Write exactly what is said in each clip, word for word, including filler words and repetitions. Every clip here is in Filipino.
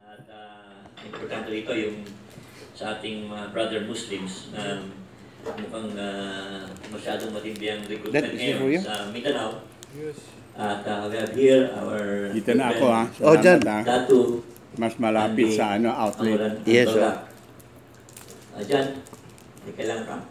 At uh, importante dito yung sa ating mga brother Muslims na mukhang uh, masyadong matindi ang recruitment ngayon sa Mindanao. At uh, we have here our dito na ako ha. Oh, dyan. Datu. Mas malapit sa ano outlet. Yes, sir. Uh, dyan. Hindi kailangan ka.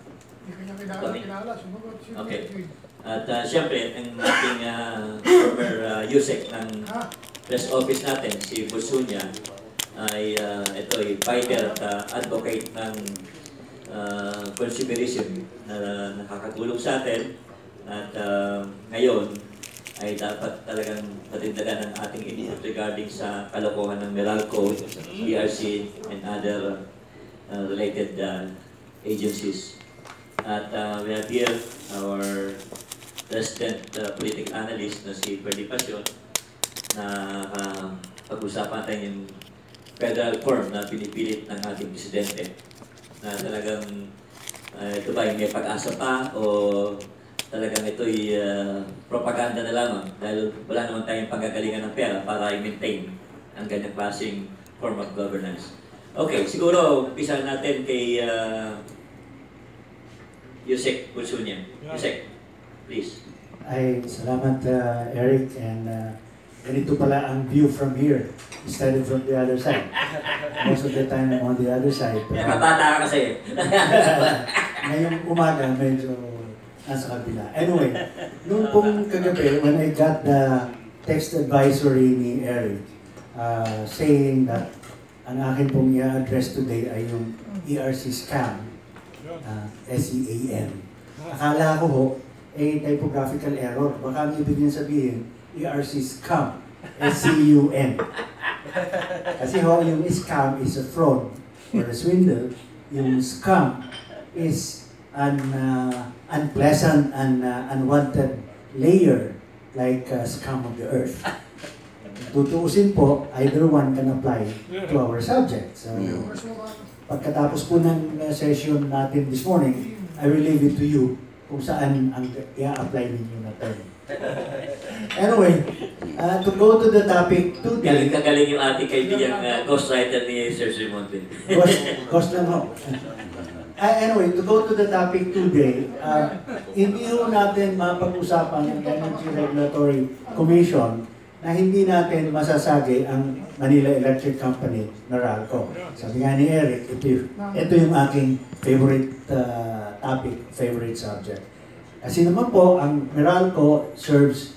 Okay. At uh, siyempre, ang ating uh, former uh, U S E C ng press office natin, si Busunya, ay uh, ito ay fighter at uh, advocate ng uh, consumerism na nakakatulong sa atin. At uh, ngayon ay dapat talagang patindagan ng ating initiative regarding sa kalokohan ng Meralco, E R C, and other uh, related uh, agencies. At uh, we have here our resident uh, political analyst na si Ferdy Passion na uh, pag-usapan natin yung federal form na pinipilit ng ating presidente na talagang uh, ito ba may pag-asa pa o talagang ito'y uh, propaganda na lamang dahil wala naman tayong panggagalingan ng pera para i-maintain ang ganyang klaseng form of governance. Okay, siguro umpisa natin kay uh, Yusek Busunya. Yusek, please. Ay, salamat uh, Eric, and uh, ganito pala ang view from here instead of from the other side. Most of the time I'm on the other side. Nakabata ka kasi. Ngayong umaga medyo nasa kabila. Anyway, noong pong kagabi, when I got the text advisory ni Eric uh, saying that ang akin pong i-address today ay yung E R C scam, Uh, S E A M. Akala ko ho, eh, typographical error. Baka ang ibig niya sabihin, E R C scam, S C U M. Kasi ho, yung scam is a fraud or a swindle. Yung scam is an uh, unpleasant and uh, unwanted layer like uh, scam of the earth. Tutuusin po, either one can apply to our subject. So, pagkatapos po ng session natin this morning, I will leave it to you kung saan ang i-apply ninyo na term. Anyway, uh, to go to the topic today... Galing ka galing yung ating kaibigan uh, ghostwriter ni Sir Simonte. Ghost, ghost lang ho. Uh, anyway, to go to the topic today, uh, hindi ho natin mapag-usapan ng Energy Regulatory Commission na hindi natin masasagi ang Manila Electric Company, Meralco. Sabi nga ni Eric, ito, ito yung aking favorite uh, topic, favorite subject. Kasi naman po, ang Meralco serves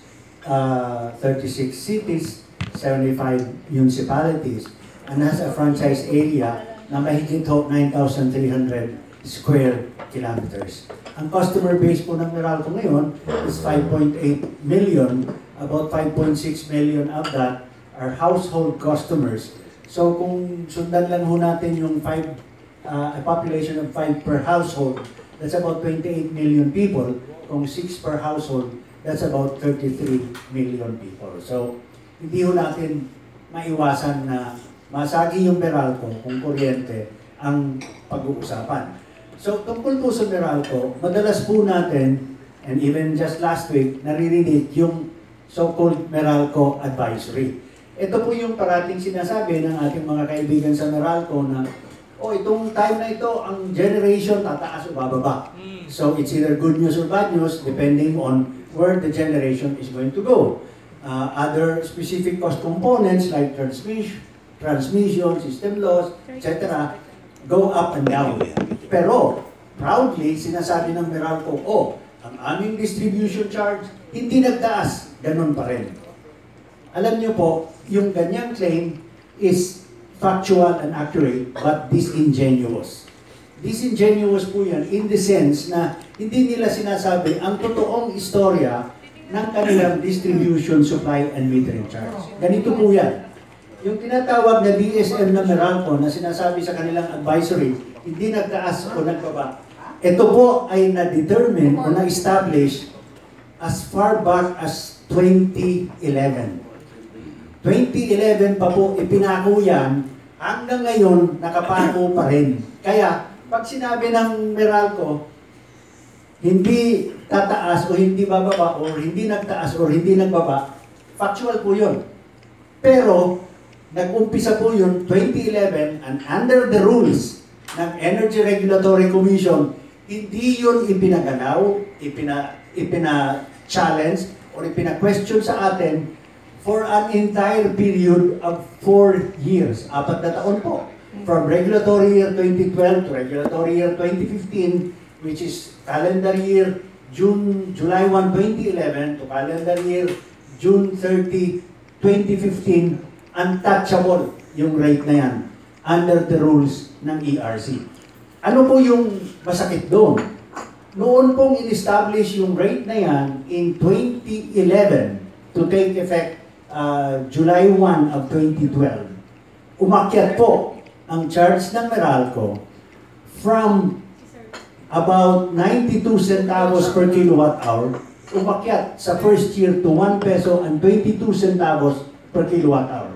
uh, thirty-six cities, seventy-five municipalities, and has a franchise area na mahigit nine thousand three hundred square kilometers. Ang customer base po ng Meralco ngayon is five point eight million. About five point six million of that are household customers. So kung sundan lang ho natin yung five, uh, a population of five per household, that's about twenty-eight million people. Kung six per household, that's about thirty-three million people. So hindi ho natin maiwasan na masagi yung Meralco kung kuryente ang pag-uusapan. So tungkol po sa Meralco, madalas po natin, and even just last week, naririnig yung so-called Meralco Advisory. Ito po yung parating sinasabi ng ating mga kaibigan sa Meralco na, oh, itong time na ito, ang generation tataas o bababa. So it's either good news or bad news depending on where the generation is going to go. Uh, other specific cost components like transmission, transmission, system loss, et cetera go up and down. Pero, proudly, sinasabi ng Meralco, oh, ang aming distribution charge, hindi nagtaas, ganun pa rin. Alam niyo po, yung ganyang claim is factual and accurate, but disingenuous. Disingenuous po yan in the sense na hindi nila sinasabi ang totoong istorya ng kanilang distribution, supply, and metering charge. Ganito po yan. Yung tinatawag na D S M na Meralco na sinasabi sa kanilang advisory, hindi nagtaas o nagbaba. Ito po ay na-determine o na-establish as far back as twenty eleven. twenty eleven pa po ipinako yan, hanggang ngayon nakapako pa rin. Kaya pag sinabi ng Meralco, hindi tataas o hindi bababa o hindi nagtaas o hindi nagbaba, factual po yun. Pero nag-umpisa po yung twenty eleven and under the rules ng Energy Regulatory Commission, hindi yun ipinagalaw, ipina, ipina-challenge, or ipina-question sa atin for an entire period of four years. Apat na taon po. From regulatory year twenty twelve to regulatory year twenty fifteen, which is calendar year June, July first, twenty eleven to calendar year June thirtieth, twenty fifteen, untouchable yung rate na yan under the rules ng E R C. Ano po yung masakit doon? Noon pong in-establish yung rate na yan in twenty eleven to take effect uh, July first of twenty twelve. Umakyat po ang charge ng Meralco from about ninety-two centavos per kilowatt hour, umakyat sa first year to one peso and twenty-two centavos per kilowatt hour.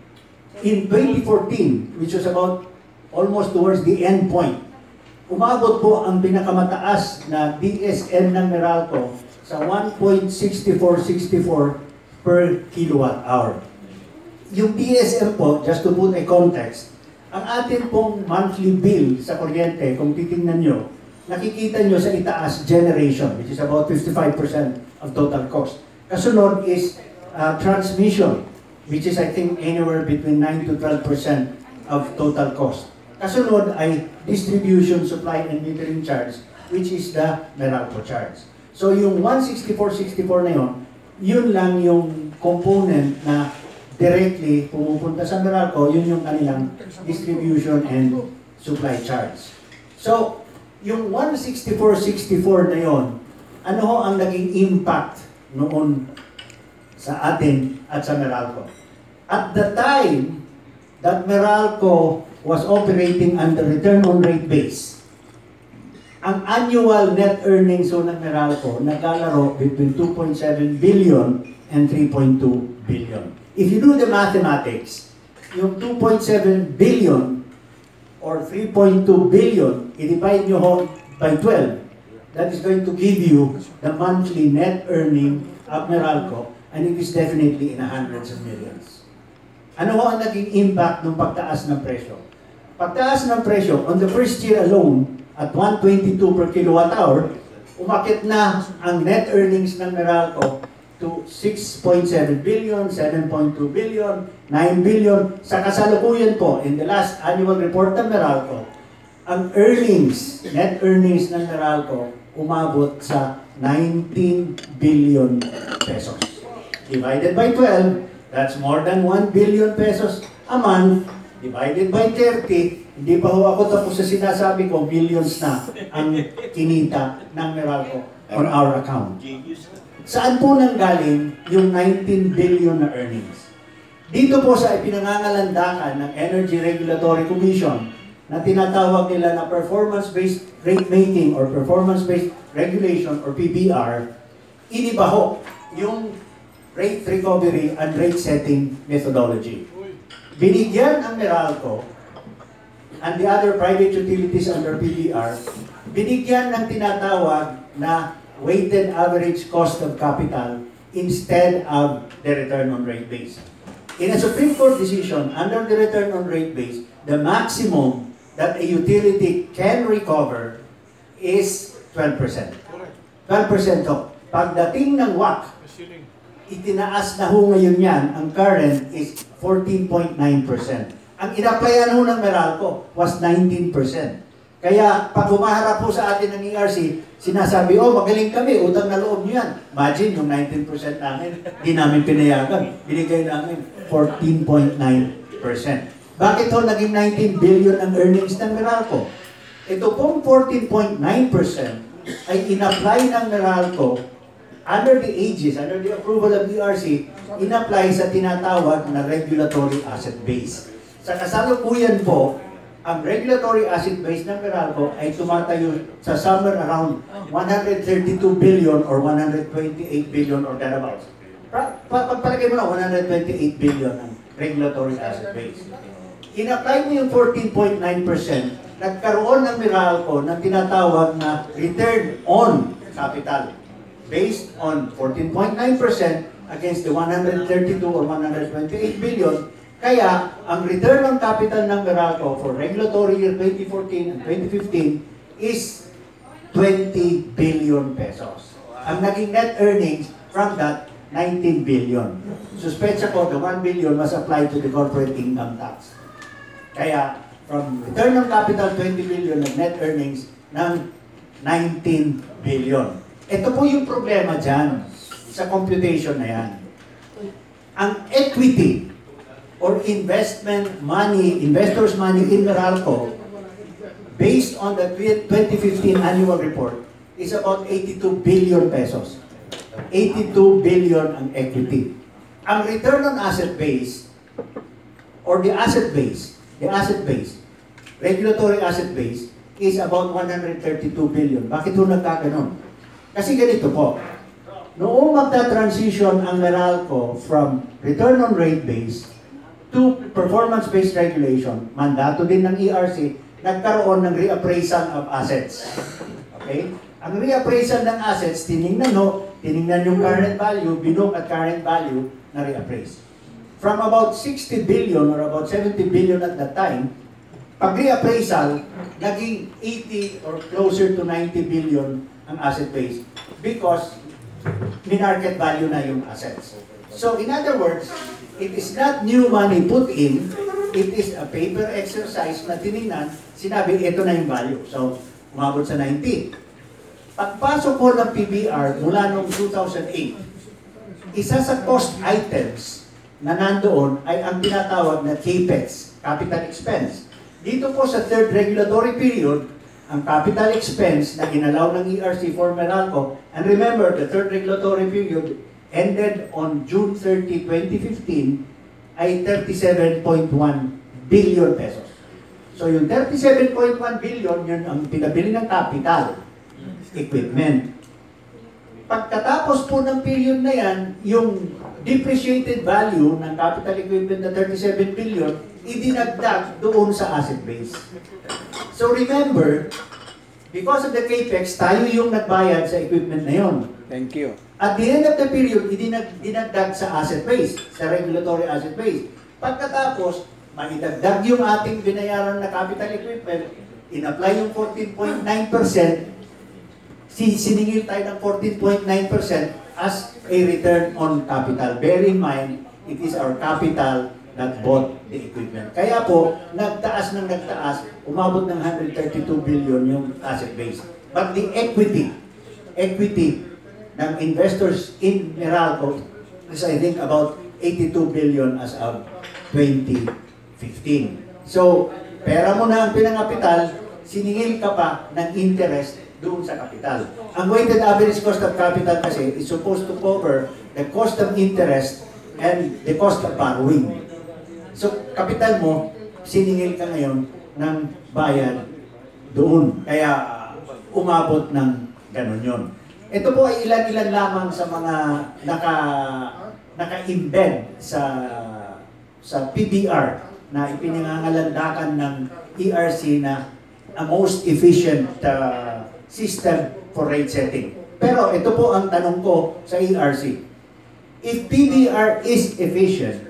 In twenty fourteen, which was about almost towards the end point, umabot po ang pinakamataas na D S M ng Meralco sa one point six four six four per kilowatt hour. Yung D S M po, just to put a context, ang atin pong monthly bill sa kuryente, kung titingnan nyo, nakikita nyo sa itaas generation, which is about fifty-five percent of total cost. Kasunod is uh, transmission, which is I think anywhere between nine to twelve percent of total cost. Kasunod ay distribution, supply, and metering charge, which is the Meralco charge. So yung one sixty-four sixty-four na yun, yun lang yung component na directly pumupunta sa Meralco, yun yung kanilang distribution and supply charge. So, yung one sixty-four sixty-four na yun, ano ho ang naging impact noon sa atin at sa Meralco? At the time that Meralco was operating under return on rate base, ang annual net earnings ho ng Meralco naglalaro between two point seven billion and three point two billion. If you do the mathematics, yung two point seven billion or three point two billion, i-divide nyo ho by twelve, that is going to give you the monthly net earning of Meralco, and it is definitely in the hundreds of millions. Ano ho ang naging impact ng pagtaas ng presyo? Pagtaas ng presyo, on the first year alone, at one twenty-two per kilowatt hour, umakit na ang net earnings ng Meralco to six point seven billion, seven point two billion, nine billion. Sa kasalukuyan po, in the last annual report ng Meralco, ang earnings, net earnings ng Meralco, umabot sa nineteen billion pesos. Divided by twelve, that's more than one billion pesos a month. Divided by thirty, hindi pa ho ako tapos sa sinasabi ko, billions na ang kinita ng Meralco on our account. Saan po nanggaling yung nineteen billion na earnings? Dito po sa ipinangangalandakan ng Energy Regulatory Commission na tinatawag nila na Performance-Based Rate Making or Performance-Based Regulation or P B R, iniba ho yung rate recovery and rate setting methodology. Binigyan ang Meralco and the other private utilities under P B R, binigyan ng tinatawag na weighted average cost of capital instead of the return on rate base. In a Supreme Court decision, under the return on rate base, the maximum that a utility can recover is twelve percent. twelve percent ho. Pagdating ng W A C, itinaas na ho ngayon yan, ang current is fourteen point nine percent. Ang inaplayan ho ng Meralco was nineteen percent. Kaya pag humaharap po sa atin ng E R C, sinasabi, oh magaling kami, utang na loob nyo yan. Imagine yung nineteen percent namin, di namin pinayagan. Binigay namin fourteen point nine percent. Bakit ho naging nineteen billion ang earnings ng Meralco? Ito pong fourteen point nine percent ay in-apply ng Meralco under the aegis, under the approval of E R C, in-apply sa tinatawag na regulatory asset base. Sa kasalukuyan po, ang regulatory asset base ng Meralco ay tumatayo sa somewhere around one hundred thirty-two billion or one hundred twenty-eight billion or thereabouts. Pagpalagay mo na one hundred twenty-eight billion ang regulatory asset base. In-apply mo yung fourteen point nine percent, nagkaroon ng Meralco ng tinatawag na return on capital based on fourteen point nine percent against the one hundred thirty-two or one hundred twenty-eight billion. Kaya, ang return on capital ng Meralco for regulatory year twenty fourteen and twenty fifteen is twenty billion pesos. Ang naging net earnings from that, nineteen billion. Suspecha ko, the one billion was applied to the corporate income tax. Kaya, from return on capital, twenty billion, ng net earnings ng nineteen billion. Ito po yung problema dyan sa computation na yan. Ang equity or investment money, investors' money in Meralco, based on the twenty fifteen annual report, is about eighty-two billion pesos. eighty-two billion ang equity. Ang return on asset base, or the asset base, the asset base, regulatory asset base, is about one hundred thirty-two billion. Bakit po nagkaganon? Kasi ganito po, noong magta-transition ang Meralco from return on rate base to performance-based regulation, mandato din ng E R C, nagkaroon ng reappraisal of assets. Okay? Ang reappraisal ng assets, tiningnan no, tiningnan yung current value, binook at current value na reappraise. From about sixty billion or about seventy billion at that time, pag reappraisal, naging eighty or closer to ninety billion ang asset base because minarket value na yung assets. So in other words, it is not new money put in, it is a paper exercise na tinignan, sinabi, ito na yung value. So, umabot sa ninety. Pagpasok ko ng P B R mula noong two thousand eight, isa sa cost items na nandoon ay ang tinatawag na CAPEX, capital expense. Dito po sa third regulatory period, ang capital expense na inalaw ng E R C for Meralco, and remember, the third regulatory period ended on June thirtieth, twenty fifteen, ay thirty-seven point one billion pesos. So yung thirty-seven point one billion, yun ang pinabili ng capital equipment. Pagkatapos po ng period na yan, yung depreciated value ng capital equipment na thirty-seven billion, idinagdag doon sa asset base. So remember, because of the CAPEX, tayo yung nagbayad sa equipment na yon. Thank you. At the end of the period, idinag, dinagdag sa asset base, sa regulatory asset base. Pagkatapos, maidagdag yung ating binayaran na capital equipment, in-apply yung fourteen point nine percent, siningil tayo ng fourteen point nine percent as a return on capital. Bear in mind, it is our capital that bought the equipment. Kaya po, nagtaas ng nagtaas, umabot ng one hundred thirty-two billion yung asset base. But the equity, equity ng investors in Meralco is I think about eighty-two billion as of twenty fifteen. So, pera mo na ang pinangapital, siningil ka pa ng interest doon sa kapital. Ang weighted average cost of capital kasi is supposed to cover the cost of interest and the cost of borrowing. So, kapital mo, siningil ka ngayon ng bayad doon. Kaya, umabot ng ganun yun. Ito po ay ilan-ilan lamang sa mga naka, naka-embed sa, sa P B R na ipinangangalandakan ng E R C na a most efficient uh, system for rate setting. Pero ito po ang tanong ko sa E R C. If P B R is efficient,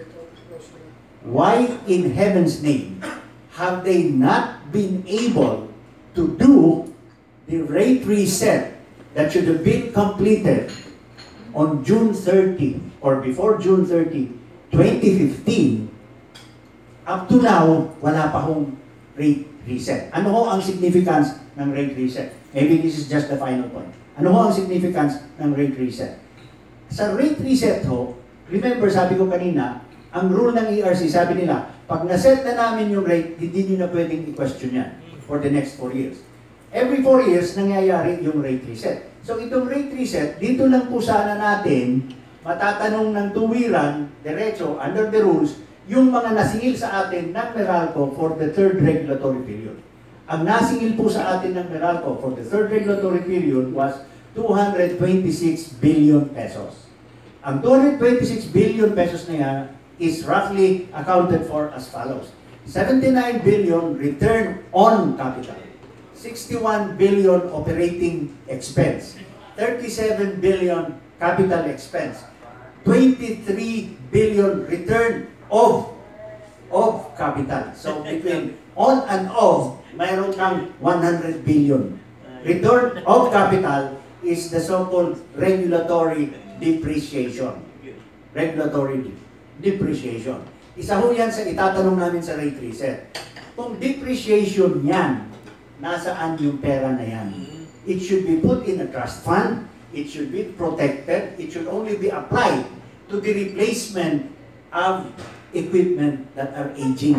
why in heaven's name have they not been able to do the rate reset that should have been completed on June thirtieth or before June thirtieth, twenty fifteen? Up to now, wala pa hong rate reset. Ano ho ang significance ng rate reset? Maybe this is just the final point. Ano ho ang significance ng rate reset? Sa rate reset ho, remember sabi ko kanina, ang rule ng E R C, sabi nila, pag naset na namin yung rate, hindi nyo na pwedeng i-question yan for the next four years. Every four years, nangyayari yung rate reset. So itong rate reset, dito lang po sana natin matatanong ng tuwiran, diretso, under the rules, yung mga nasingil sa atin ng Meralco for the third regulatory period. Ang nasingil po sa atin ng Meralco for the third regulatory period was two hundred twenty-six billion pesos. Ang two hundred twenty-six billion pesos na yan is roughly accounted for as follows. seventy-nine billion return on capital. sixty-one billion operating expense. thirty-seven billion capital expense. twenty-three billion return of of capital. So between on and off, mayroon kang one hundred billion. Return of capital is the so-called regulatory depreciation. Regulatory depreciation. Isa ho yan sa itatanong namin sa rate reset. Kung depreciation yan, nasaan yung pera na yan? It should be put in a trust fund. It should be protected. It should only be applied to the replacement of equipment that are aging.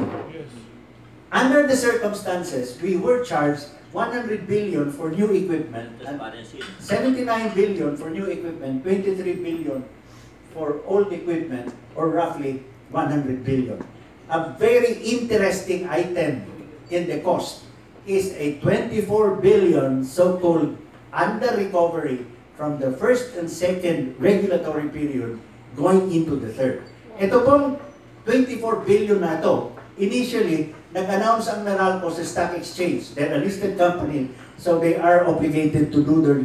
Under the circumstances, we were charged one hundred billion for new equipment and seventy-nine billion for new equipment, twenty-three billion for old equipment, or roughly one hundred billion. A very interesting item in the cost is a twenty-four billion so-called under recovery from the first and second regulatory period going into the third. Ito pong twenty-four billion na ito, initially, nag-announce ang Meralco sa stock exchange. They're a listed company, so they are obligated to do their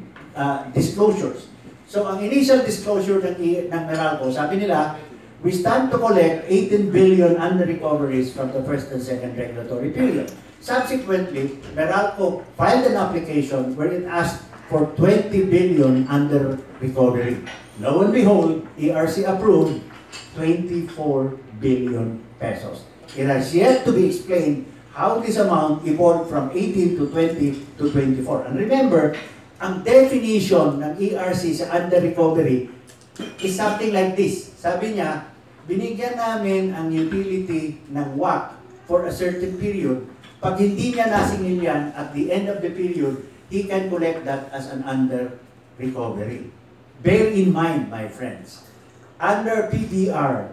uh, disclosures. So ang initial disclosure ng, ng Meralco, sabi nila, we stand to collect eighteen billion under recoveries from the first and second regulatory period. Subsequently, Meralco filed an application where it asked for twenty billion under recovery. Lo and behold, E R C approved twenty-four billion pesos. It has yet to be explained how this amount evolved from eighteen to twenty to twenty-four. And remember, ang definition ng E R C sa under recovery is something like this. Sabi niya, binigyan namin ang utility ng W A C for a certain period. Pag hindi niya nasingil yan, at the end of the period, he can collect that as an under recovery. Bear in mind, my friends, under P B R,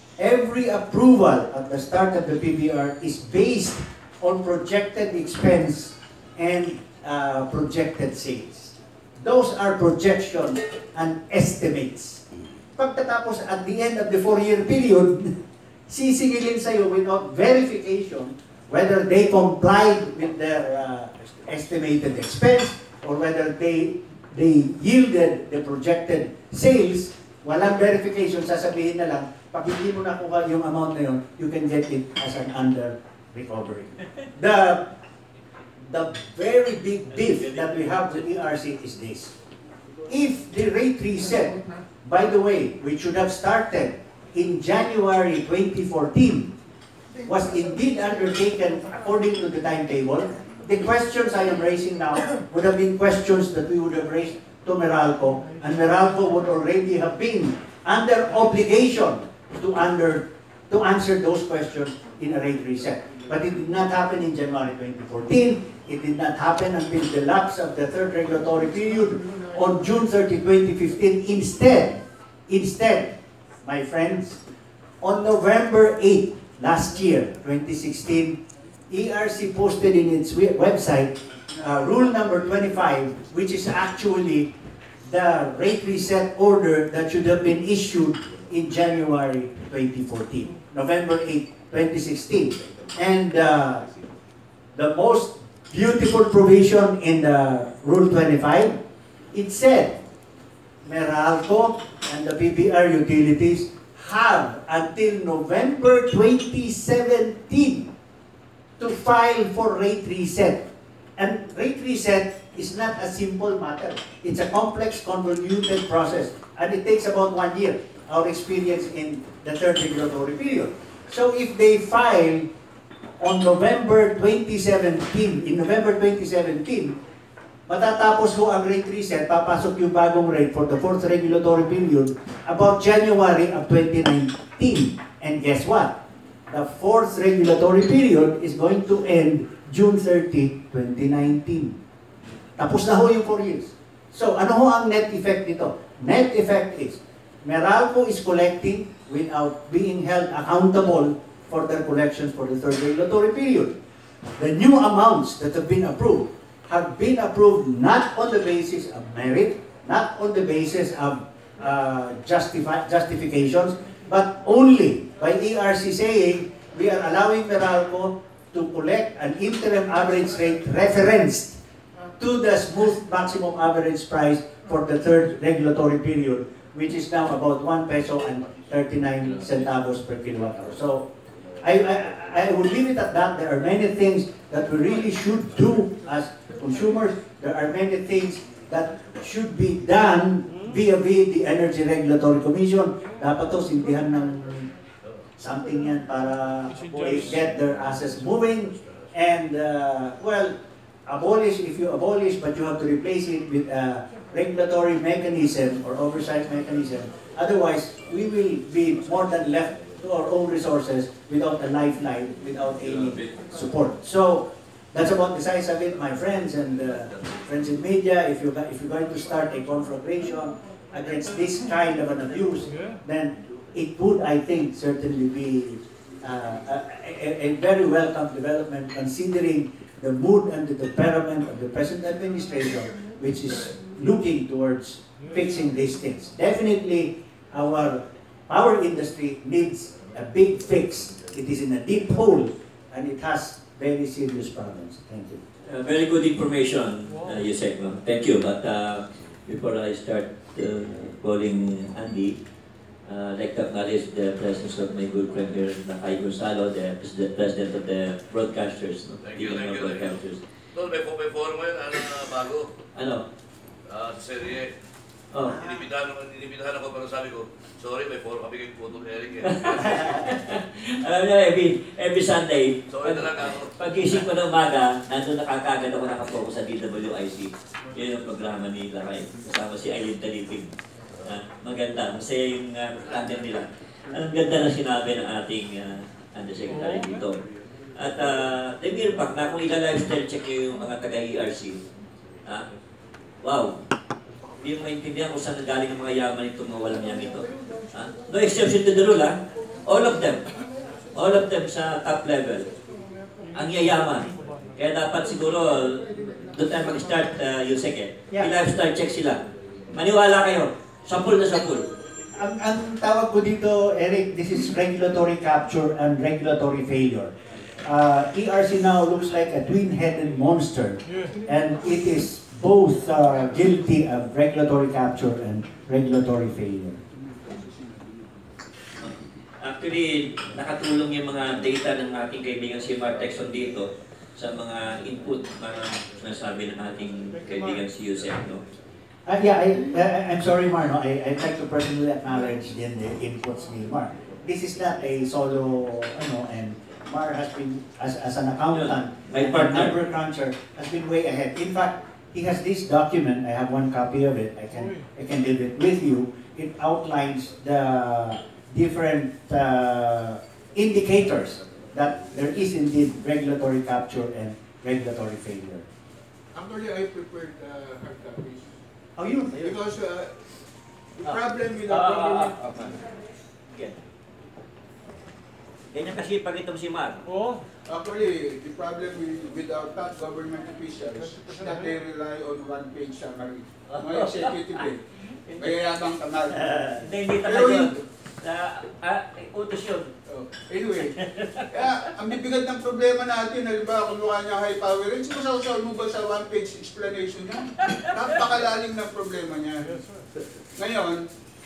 every approval at the start of the P B R is based on projected expense and uh, projected sales. Those are projections and estimates. Pagkatapos at the end of the four-year period, sisingilin sa'yo without verification whether they complied with their uh, estimated expense or whether they they yielded the projected sales. Walang verification, sasabihin na lang, pag hindi mo nakuha yung amount na yun, you can get it as an under recovery. The, the very big beef that we have with E R C is this. If the rate reset, by the way, which should have started in January twenty fourteen, was indeed undertaken according to the timetable, the questions I am raising now would have been questions that we would have raised to Meralco, and Meralco would already have been under obligation to under to answer those questions in a rate reset. But it did not happen in January twenty fourteen. It did not happen until the lapse of the third regulatory period on June thirtieth, twenty fifteen. Instead, instead, my friends, on November eighth last year, twenty sixteen, E R C posted in its website uh, rule number twenty-five, which is actually the rate reset order that should have been issued in January twenty fourteen, November eighth, twenty sixteen. And uh, the most beautiful provision in the Rule twenty-five, it said, Meralco and the P B R utilities have until November twenty seventeen to file for rate reset. And rate reset is not a simple matter. It's a complex, convoluted process. And it takes about one year, our experience in the third regulatory period. So if they file on November twenty seventeen, in November twenty seventeen, matatapos ho ang rate reset, papasok yung bagong rate for the fourth regulatory period about January of twenty nineteen. And guess what? The fourth regulatory period is going to end June thirtieth, twenty nineteen. Tapos na ho yung four years. So, ano ho ang net effect nito? Net effect is, Meralco is collecting without being held accountable for their collections for the third regulatory period. The new amounts that have been approved have been approved not on the basis of merit, not on the basis of uh, justify, justifications, but only by E R C saying we are allowing Meralco to collect an interim average rate referenced to the smooth maximum average price for the third regulatory period, which is now about one peso and thirty-nine centavos per kilowatt hour. So, I, I, I would leave it at that. There are many things that we really should do as consumers. There are many things that should be done via-via the Energy Regulatory Commission. Dapat to sintihan ng something yan para they get their asses moving. And, uh, well, abolish if you abolish, but you have to replace it with a regulatory mechanism or oversight mechanism. Otherwise, we will be more than left to our own resources without a lifeline, without any support. So that's about the size of it, my friends and uh, friends in media. If you if you're going to start a conflagration against this kind of an abuse, then it would, I think, certainly be uh, a, a, a very welcome development, considering the mood and the temperament of the present administration, which is looking towards fixing these things. Definitely, our power industry needs a big fix. It is in a deep hole, and it has very serious problems. Thank you. Uh, very good information, uh, Yusek. No? Thank you. But uh, before I start uh, calling Andy, uh, I'd like to acknowledge the presence of my good friend here, Nakay Gonzalo, the pres- president of the broadcasters. No? Thank you, thank you, thank you. Tol, may may forum ngayon, ano na bago? Ano? Ah, serye. Oh. Inibitahan ako, inibitahan ako, pero sabi ko, sorry, may forum kami kay Putol Eric eh. Alam niyo, every, every Sunday, Sorry talaga ako. pag-isip ko ng umaga, nandun nakakagad ako nakapokus sa D W I C. Yun ang programa ni Lakay. Kasama si Eileen Talipig. Uh, maganda, masaya yung uh, tandem nila. Ang ganda na sinabi ng ating uh, undersecretary dito. At uh, the mere fact na kung ila-lifestyle check nyo yung mga taga-E R C, uh, wow, hindi mo maintindihan kung saan nagaling ang mga yaman itong mga walang yang ito. Uh, no exception to the rule, ha? All of them. All of them sa top level. Ang yayaman. Kaya dapat siguro, doon tayo mag-start, uh, Yusek eh. Yeah. I-lifestyle check sila. Maniwala kayo. Sapul na sapul. Ang, ang tawag ko dito, Eric, this is regulatory capture and regulatory failure. Uh, E R C now looks like a twin-headed monster, and it is both uh, guilty of regulatory capture and regulatory failure. Actually, nakatulong yung mga data ng ating kaibigan si Mark Texon dito sa mga input na sinasabi ng ating kaibigan si Yusek, no? Uh, yeah, I, uh, I'm sorry, Mar, no? I, I'd like to personally acknowledge din the inputs ni Mar. This is not a solo, ano, and Mar has been, as, as an accountant, My and a partner. number cruncher, has been way ahead. In fact, he has this document, I have one copy of it, I can, I can leave it with you. It outlines the different uh, indicators that there is indeed regulatory capture and regulatory failure. Actually, I prepared uh, hard copies. Oh, yun? Because uh, the Ah. problem with the Ah, ah, government... ah, ah, ah. Yan. Ganyan kasi pag itong si Mark. Oh, actually, the problem with, with our top government officials is that they rely on one-page summary. Mga executive eh. Kaya yabang kanal. Hindi, hindi Pero talaga yun. yun, Sa, ah, utos yun. oh, anyway, kaya ang bibigat ng problema natin, halimbawa kung mukha niya high power range, masasaw mo ba sa one-page explanation niya? Napakalalim ng problema niya. Ngayon,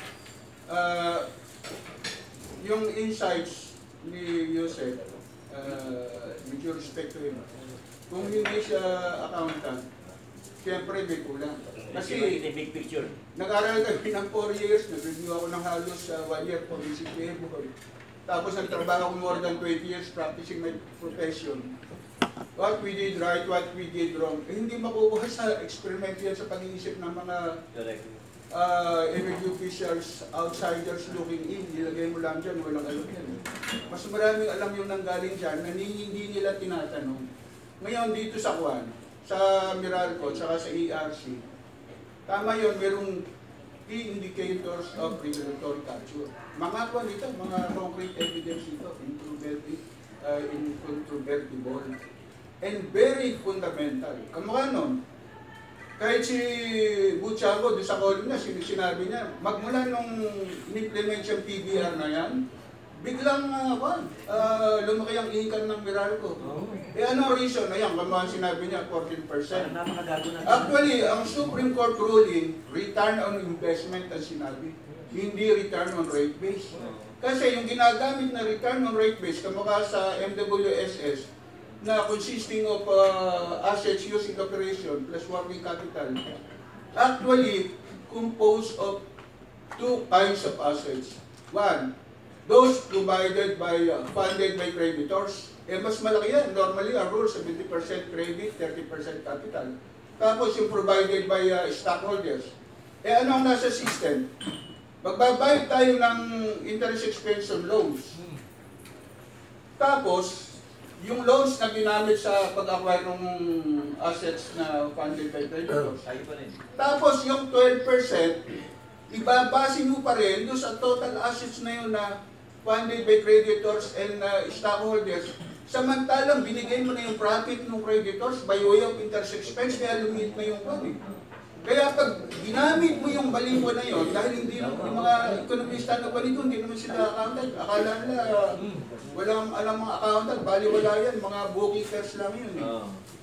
uh, yung insights ni Yusek, uh, with due respect to him, kung hindi siya accountant, siyempre may kulang. Kasi the big picture. nag-aral kami ng four years, nag-review ako ng halos uh, one year for basic labor. Tapos nagtrabaho ako more than twenty years practicing my profession. What we did right, what we did wrong. Eh, hindi makukuha sa experiment yan sa pag-iisip ng mga Correct. uh, M M U officials, outsiders looking in. Nilagay mo lang dyan, walang alam yan. Mas maraming alam yung nanggaling dyan na hindi nila tinatanong. Ngayon dito sa Kwan, sa Meralco, saka sa E R C, tama yun, merong key indicators of regulatory capture. Mga kwan ito, mga concrete evidence ito, incontrovertible, uh, incontrovertible, and very fundamental. Kamukha nun, kahit si Butchago, doon sa column na, sinabi niya, magmula nung in-implement yung P B R na yan, biglang uh, kwan, uh, lumaki ang income ng Meralco. Oh. Eh ano reason? Ayan, kamukha sinabi niya, fourteen percent. Parang napakagago na. Actually, ang Supreme Court ruling, return on investment ang sinabi, hindi return on rate base. Kasi yung ginagamit na return on rate base, kamukha sa M W S S, na consisting of uh, assets used in operation plus working capital, actually composed of two kinds of assets. One, those provided by, uh, funded by creditors. Eh, mas malaki yan. Normally, ang rule, seventy percent credit, thirty percent capital. Tapos yung provided by uh, stockholders. Eh, ano ang nasa system? Magbabayad tayo ng interest expense on loans. Tapos, yung loans na ginamit sa pag-acquire ng assets na funded by creditors. Tapos, yung twelve percent, ibabase mo pa rin doon sa total assets na yun na funded by creditors and uh, stockholders. Samantalang binigay mo na yung profit ng creditors by way of interest expense, kaya lumit na yung money. Kaya pag ginamit mo yung balingwa na yun, dahil hindi yung mga ekonomista na ganito, hindi naman sila accountant. Akala nila uh, walang alam mga accountant, bali wala yan, mga bookkeepers lang yun. Eh,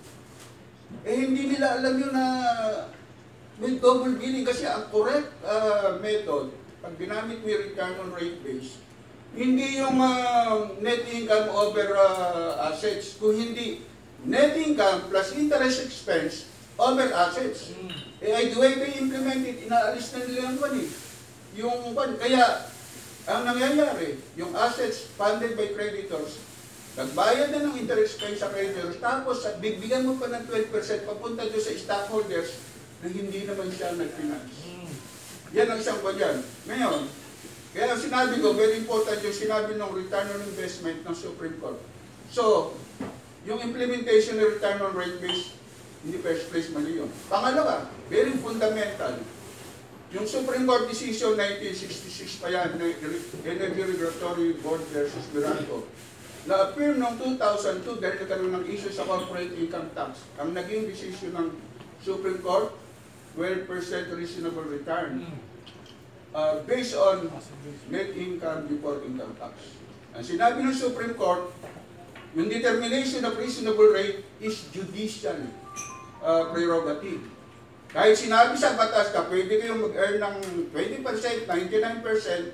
eh hindi nila alam yun na may double billing kasi ang correct uh, method, pag ginamit mo yung return on rate base, hindi yung uh, net income over uh, assets, kung hindi net income plus interest expense over assets. Mm. Eh, ay the way they implement it, inaalis na nila yung money. Yung, kaya, ang nangyayari, yung assets funded by creditors, nagbayad na ng interest expense sa creditors, tapos bigbigan mo pa ng twelve percent papunta doon sa stockholders na hindi naman siya nag-finance. Mm. Yan ang isang ganyan. Ngayon, kaya ang sinabi ko, very important yung sinabi ng return on investment ng Supreme Court. So, yung implementation ng return on rate base, in the first place, mali yun. Pangalawa, very fundamental. Yung Supreme Court Decision nineteen sixty-six pa yan, Energy Regulatory Board versus Meralco, na-appear noong two thousand two dahil nagkaroon ng issue sa corporate income tax. Ang naging decision ng Supreme Court, twelve percent reasonable return. Uh, based on net income before income tax. Ang sinabi ng Supreme Court, yung determination of reasonable rate is judicial uh, prerogative. Kahit sinabi sa batas ka, pwede kayong mag-earn ng twenty percent, ninety-nine percent,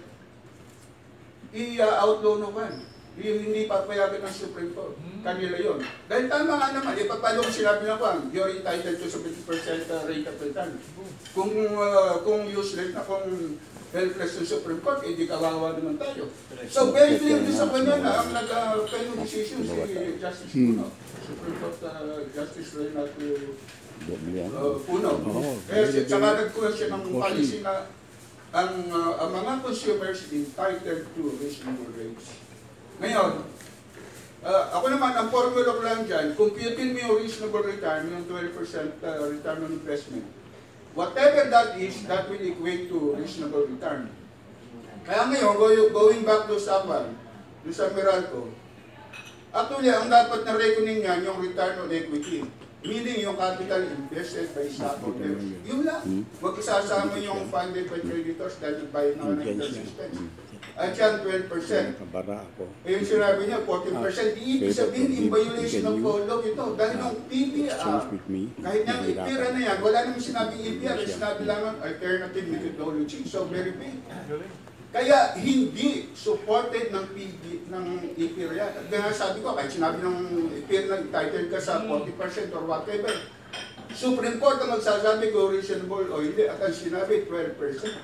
i-outlaw naman. Hindi papayagan ng Supreme Court. Kanila yun. Dahil tama nga naman, ipapalo kung sinabi na kung you're entitled to seventy percent rate of return. Kung, uh, kung useless na, kung helpless ng Supreme Court, eh di kawawa naman tayo. So very clear din sa kanya na ang nag-final decision si Justice Puno. Supreme Court uh, Justice Renato uh, Puno. Eh, saka nagkuha siya ng policy na ang, uh, ang mga consumers entitled to reasonable rates. Ngayon, uh, ako naman, ang formula ko lang dyan, computing mo yung reasonable return, yung twelve percent uh, return on investment. Whatever that is, that will equate to reasonable return. Kaya ngayon, going back to Sapan, doon sa Meralco, actually, ang dapat na reckoning niyan, yung return on equity. Meaning yung capital invested by stockholders. Yun lang. Huwag isasama yung funded by creditors dahil nagbayad na ng interest expense. At yan, twelve percent. Eh yung sinabi niya, fourteen percent. Ibig sabihin, in violation of law ito. Dahil yung P B R, kahit yung I P R na yan, wala naman sinabing I P R, sinabi lang alternative methodology. So very big. Kaya hindi supported ng P B, ng I P R yan. At kaya sabi ko, kahit sinabi ng I P R na entitled ka sa forty percent or whatever, Supreme Court ang magsasabi ko reasonable o hindi, at ang sinabi twelve percent.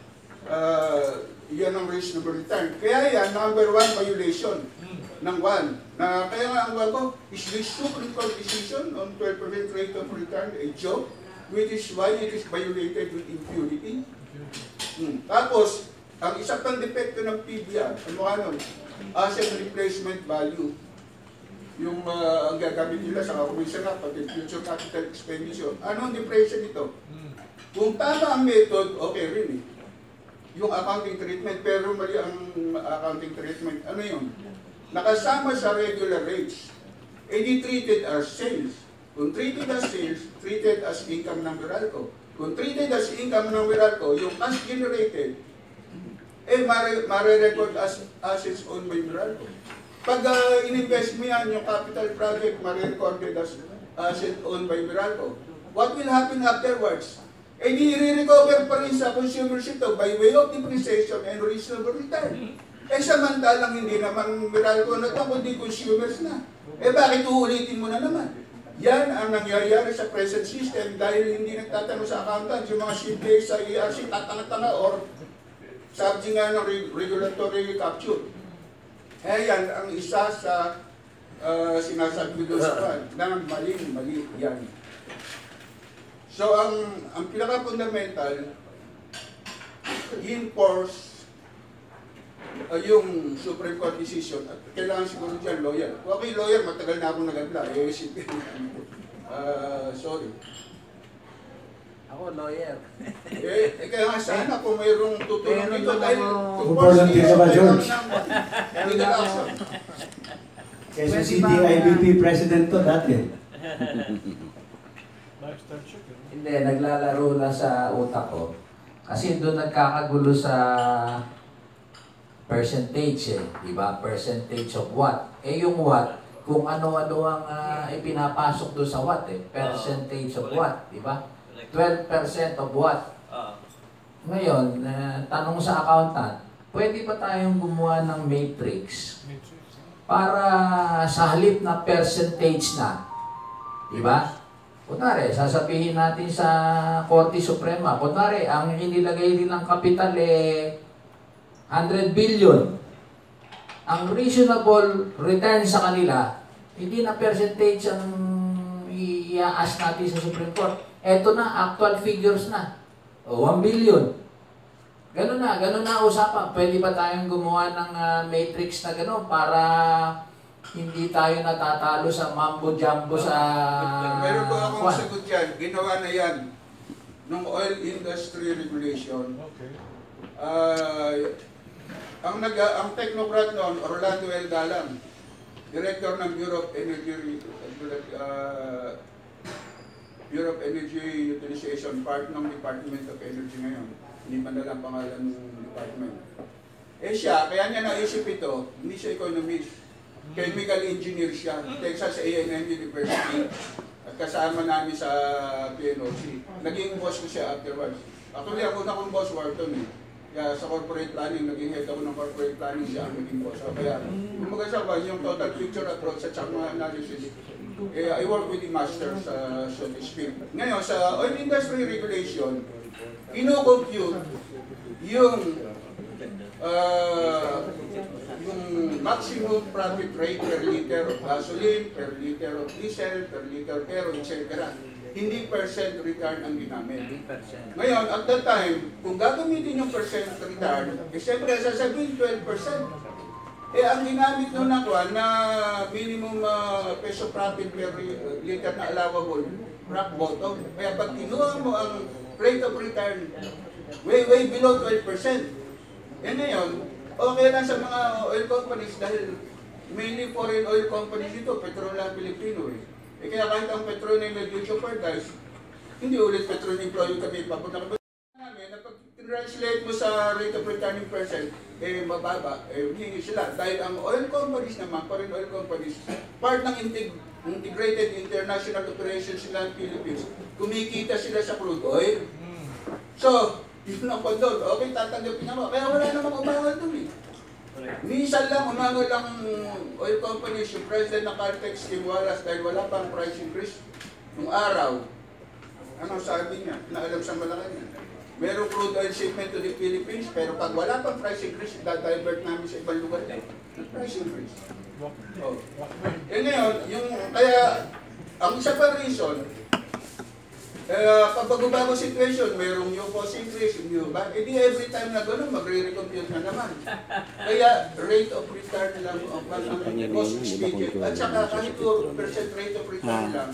Uh, yan ang reasonable return. Kaya yan, number one violation ng one. Na, kaya nga ang wako, is this Supreme Court decision on twelve percent rate of return a joke, which is why it is violated with impunity. Hmm. Tapos, ang isa pang depekto ng P B R, ano ano, asset replacement value. Yung uh, ang gagamit nila sa kakumisa nga, pati future capital expenditure. Ano ang depression nito? Kung tama ang method, okay rin eh. Yung accounting treatment, pero mali ang accounting treatment. Ano yun? Nakasama sa regular rates. Eh di treated as sales. Kung treated as sales, treated as income ng Meralco. Kung treated as income ng Meralco, yung cash generated, eh mare-record as assets owned by Meralco. Pag uh, in-invest mo yan, yung capital project, mare-recorded as asset owned by Meralco. What will happen afterwards? Eh di i-recover pa rin sa consumers ito by way of depreciation and reasonable return. Eh samantalang hindi naman Meralco na ito, kundi consumers na. Eh bakit uulitin mo na naman? Yan ang nangyayari sa present system dahil hindi nagtatanong sa accountant, yung mga C P A sa E R C tatanga-tanga or sabi nga ng regulatory capture. Eh yan ang isa sa uh, sinasabi doon sa pan, na mali-mali yan. So ang ang pinaka-fundamental, enforce uh, yung Supreme Court decision at kailangan siguro dyan lawyer. Okay, lawyer, matagal na akong nag-apply. Eh, uh, sorry. Ako, lawyer. Eh, eh, kaya nga sana kung mayroong tutulong Meron dito naman dahil ako- to Kung force volunteer the ka ba, legal George? ng legal action. Quezon City I B P President to dati. Hindi, naglalaro lang sa utak ko. Kasi doon nagkakagulo sa percentage eh. Diba? Percentage of what? Eh yung what, kung ano-ano ang uh, ipinapasok doon sa what eh. Percentage of what? Diba? twelve percent of what? Ngayon, uh, tanong sa accountant, pwede ba tayong gumawa ng matrix para sa halip na percentage na? Diba? Kunwari, sasabihin natin sa Korte Suprema, kunwari, ang inilagay nilang kapital eh one hundred billion. Ang reasonable return sa kanila, hindi na percentage ang i-aas natin sa Supreme Court. Eto na, actual figures na. O, one billion. Ganun na, ganun na usapan. Pwede ba tayong gumawa ng uh, matrix na gano'n para hindi tayo natatalo sa mambo-jumbo sa... Meron ko akong Kwan? sagot yan. Ginawa na yan ng oil industry regulation. Uh, ang nag ang technocrat noon, Orlando L. Galang, Director ng Bureau of Energy uh, Bureau of Energy Utilization, part ng Department of Energy ngayon. Hindi man na lang pangalan ng department. Eh siya, kaya niya naisip ito, hindi siya economist. Chemical engineer siya, Texas A and M University. At kasama namin sa P N O C. Naging boss ko siya afterwards. Actually, ako na kong boss, Wharton eh. Kaya sa corporate planning, naging head ako ng corporate planning siya ang naging boss. So, kaya, kung magasawa, yung total picture approach at saka mga analysis, eh, I work with the masters, uh, so to speak. Ngayon, sa oil industry regulation, ino-compute yung uh, yung maximum profit rate per liter of gasoline, per liter of diesel, per liter pero, et cetera. Hindi percent return ang ginamit. Ngayon, at that time, kung gagamitin yung percent return, eh siyempre sasabihin twelve percent. Eh ang ginamit nun na kuha na minimum uh, peso profit per liter na allowable, rock bottom. Kaya pag kinuha mo ang rate of return, way, way below twelve percent. Eh ngayon, okay lang sa mga oil companies dahil mainly foreign oil companies ito, Petroleum Pilipino eh. Eh kaya kahit ang petroleum medyo jeopardize, hindi ulit petroleum employee kami papunta kami. Namin, na pag translate mo sa rate of returning percent, eh mababa, eh hindi sila. Dahil ang oil companies naman, foreign oil companies, part ng integ integrated international operations sila ng Philippines, kumikita sila sa crude oil. So, yun ang condol. Okay, tatanggapin naman. Kaya wala namang umangal doon eh. Minsan lang, umangal lang oil companies, yung president ng Caltex, Kim Wallace, dahil wala pang price increase. Nung araw, ano sabi niya, na alam sa Malacanang, merong crude oil shipment to the Philippines, pero pag wala pang price increase, dadivert namin sa ibang lugar din. Price increase. Oh. Eh ngayon, yung, kaya, ang isa pa reason, Uh, pag bago-bago situation, mayroong new cost increase, new back. E di every time na gano'n, magre-recompute na naman. Kaya rate of return lang ang ang cost speaking. At saka kahit two percent rate of return lang,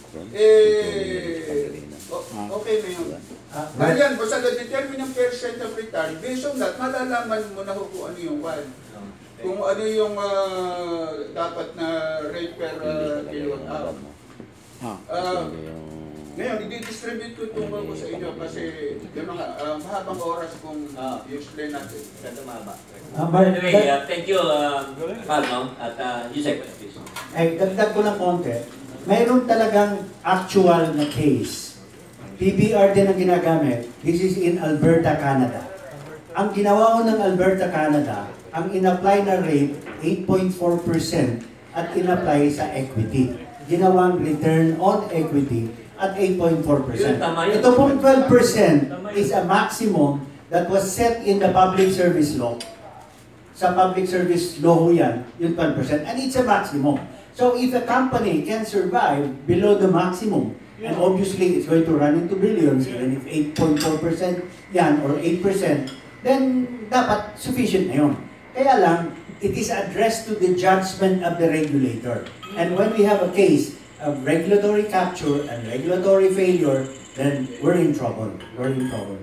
eh, okay na yun. Dahil yan, basta na-determine ang percent of return, based on that, malalaman mo na kung ano yung one. Kung ano yung uh, dapat na rate per uh, kilowatt hour. Uh, Ngayon, i-distribute ko tungkol ko sa inyo kasi yun nga, uh, mahabang oras kung uh, i-explain natin. Ganda mahaba. Ah, but- Anyway, uh, thank you, uh, Palmo, at uh, Yusek, please. Eh, dagdag ko ng konti. Mayroon talagang actual na case. P B R din ang ginagamit. This is in Alberta, Canada. Ang ginawa ko ng Alberta, Canada, ang in-apply na rate, eight point four percent at in-apply sa equity. Ginawang return on equity at eight point four percent. Yun, tama yun. Ito pong twelve percent is a maximum that was set in the public service law. Sa public service law ho yan, yung twelve percent. And it's a maximum. So if a company can survive below the maximum, and obviously it's going to run into billions, even if eight point four percent yan or eight percent, then dapat sufficient na yun. Kaya lang, it is addressed to the judgment of the regulator. And when we have a case of regulatory capture and regulatory failure, then we're in trouble. We're in trouble.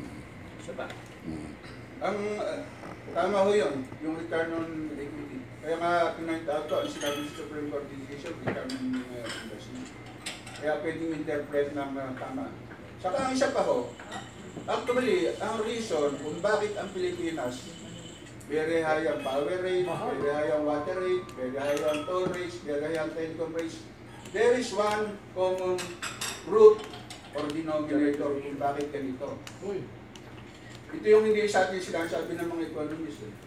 Ang uh, tama ho yun, yung return on equity. Kaya nga, pinag out ko, ang sinabi sa Supreme Court decision, return on uh, investment. Kaya pwedeng interpret ng uh, tama. Saka ang isa pa ho, actually, ang reason kung bakit ang Pilipinas very high ang power rate, very high ang water rate, very high ang toll rates, very high ang telecom rates, there is one common root or denominator kung bakit ganito. Ito yung hindi sa atin sinasabi ng mga economists. Eh.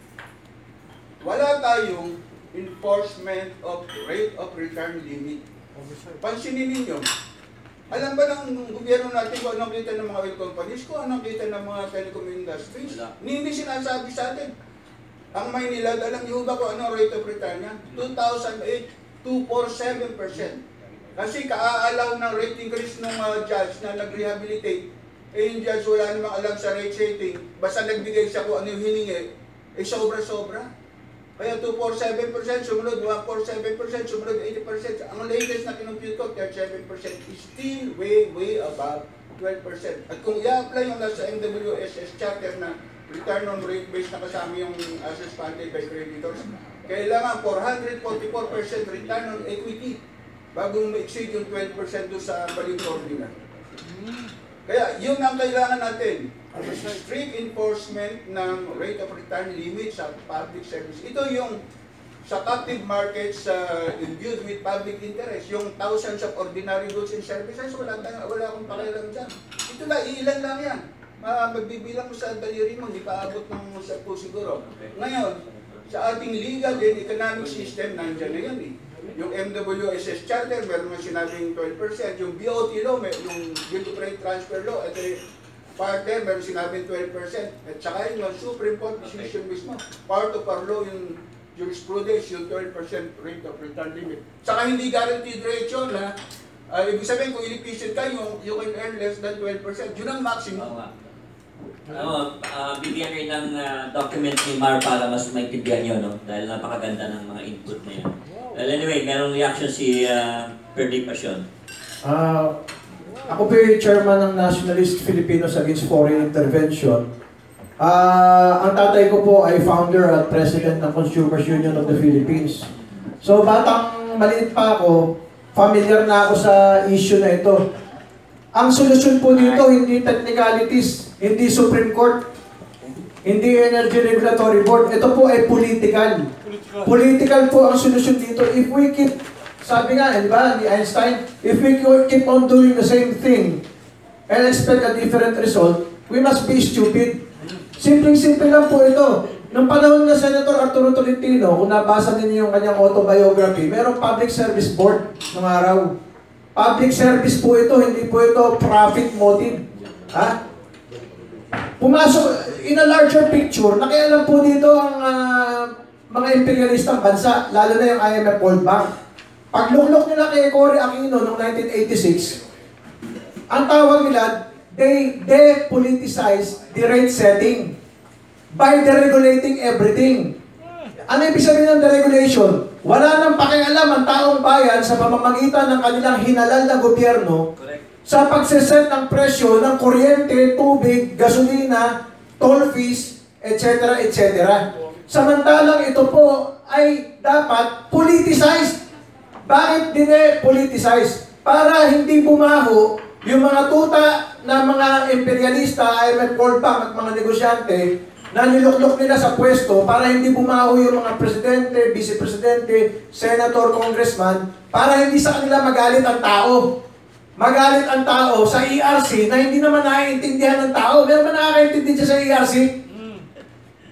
Wala tayong enforcement of rate of return limit. Pansinin ninyo, alam ba ng gobyerno natin kung anong kita ng mga oil companies, kung anong kita ng mga telecom industries? Hindi sinasabi sa atin. Ang Maynila, alam niyo ba kung anong rate of return niya? two thousand eight, two point four seven percent. Kasi kaaalaw ng rate increase ng mga judge na nag-rehabilitate, eh yung judge wala namang alam sa rate setting, basta nagbigay siya kung ano yung hiningi, eh sobra-sobra. Kaya two point four seven percent, sumunod one point four seven percent, sumunod eighty percent. Ang latest na kinumpute ko, thirty-seven percent, is still way, way above twelve percent. At kung i-apply yung nasa M W S S charter na return on rate base na kasama yung assets funded by creditors, kailangan four hundred forty-four percent return on equity bago ma-exceed yung twelve percent doon sa baling ordinary. Kaya yun ang kailangan natin. Strict enforcement ng rate of return limit sa public service. Ito yung sa captive markets uh, imbued with public interest. Yung thousands of ordinary goods and services, wala, wala akong pakialam dyan. Ito na, ilan lang yan. Uh, magbibilang mo sa daliri mo, hindi pa abot ng sa po siguro. Ngayon, sa ating legal and economic system, nandyan na yan eh. Yung M W S S charter, meron nga sinabing twelve percent. Yung B O T law, may, yung Bill of Trade Transfer law, at eh, part there, meron sinabing twelve percent. At saka yun, yung Supreme Court decision mismo. Part of our law, yung jurisprudence, yung twelve percent rate of return limit. Saka hindi guaranteed rate yun, ha? Uh, ibig sabihin, kung inefficient ka, you, you can earn less than twelve percent. Yun ang maximum. Oo nga. Ano, uh, bibigyan kayo ng uh, document ni Mar para mas maintindihan nyo, no? Dahil napakaganda ng mga input na yan. Well, anyway, merong reaction si uh, Perdi Passion. Uh, ako po yung chairman ng Nationalist Filipinos Against Foreign Intervention. Uh, ang tatay ko po ay founder at president ng Consumers Union of the Philippines. So batang maliit pa ako, familiar na ako sa issue na ito. Ang solusyon po dito, hindi technicalities, hindi Supreme Court, hindi Energy Regulatory Board. Ito po ay political. Political po ang solusyon dito. If we keep, sabi nga, di ba, ni Einstein, if we keep on doing the same thing and expect a different result, we must be stupid. Simpleng-simple lang po ito. Nung panahon na Senator Arturo Tolentino, kung nabasa ninyo yung kanyang autobiography, merong Public Service Board ng araw. Public service po ito, hindi po ito profit motive. Ha? Pumasok, in a larger picture, nakialam po dito ang uh, mga imperialistang bansa, lalo na yung I M F World Bank. Pagluklok nila kay Cory Aquino noong nineteen eighty-six, ang tawag nila, they depoliticize the rate setting by deregulating everything. Ano ibig sabihin ng deregulation? Wala nang pakialam ang taong bayan sa pamamagitan ng kanilang hinalal na gobyerno sa pagseset ng presyo ng kuryente, tubig, gasolina, toll fees, et cetera, et cetera. Samantalang ito po ay dapat politicized. Bakit dine-politicize? Para hindi bumaho yung mga tuta na mga imperialista, I M F World Bank at mga negosyante na niluklok nila sa pwesto para hindi bumaho yung mga presidente, vice-presidente, senator, congressman, para hindi sa kanila magalit ang tao. Magalit ang tao sa E R C na hindi naman naiintindihan ng tao. Meron ba nakakaintindi siya sa E R C?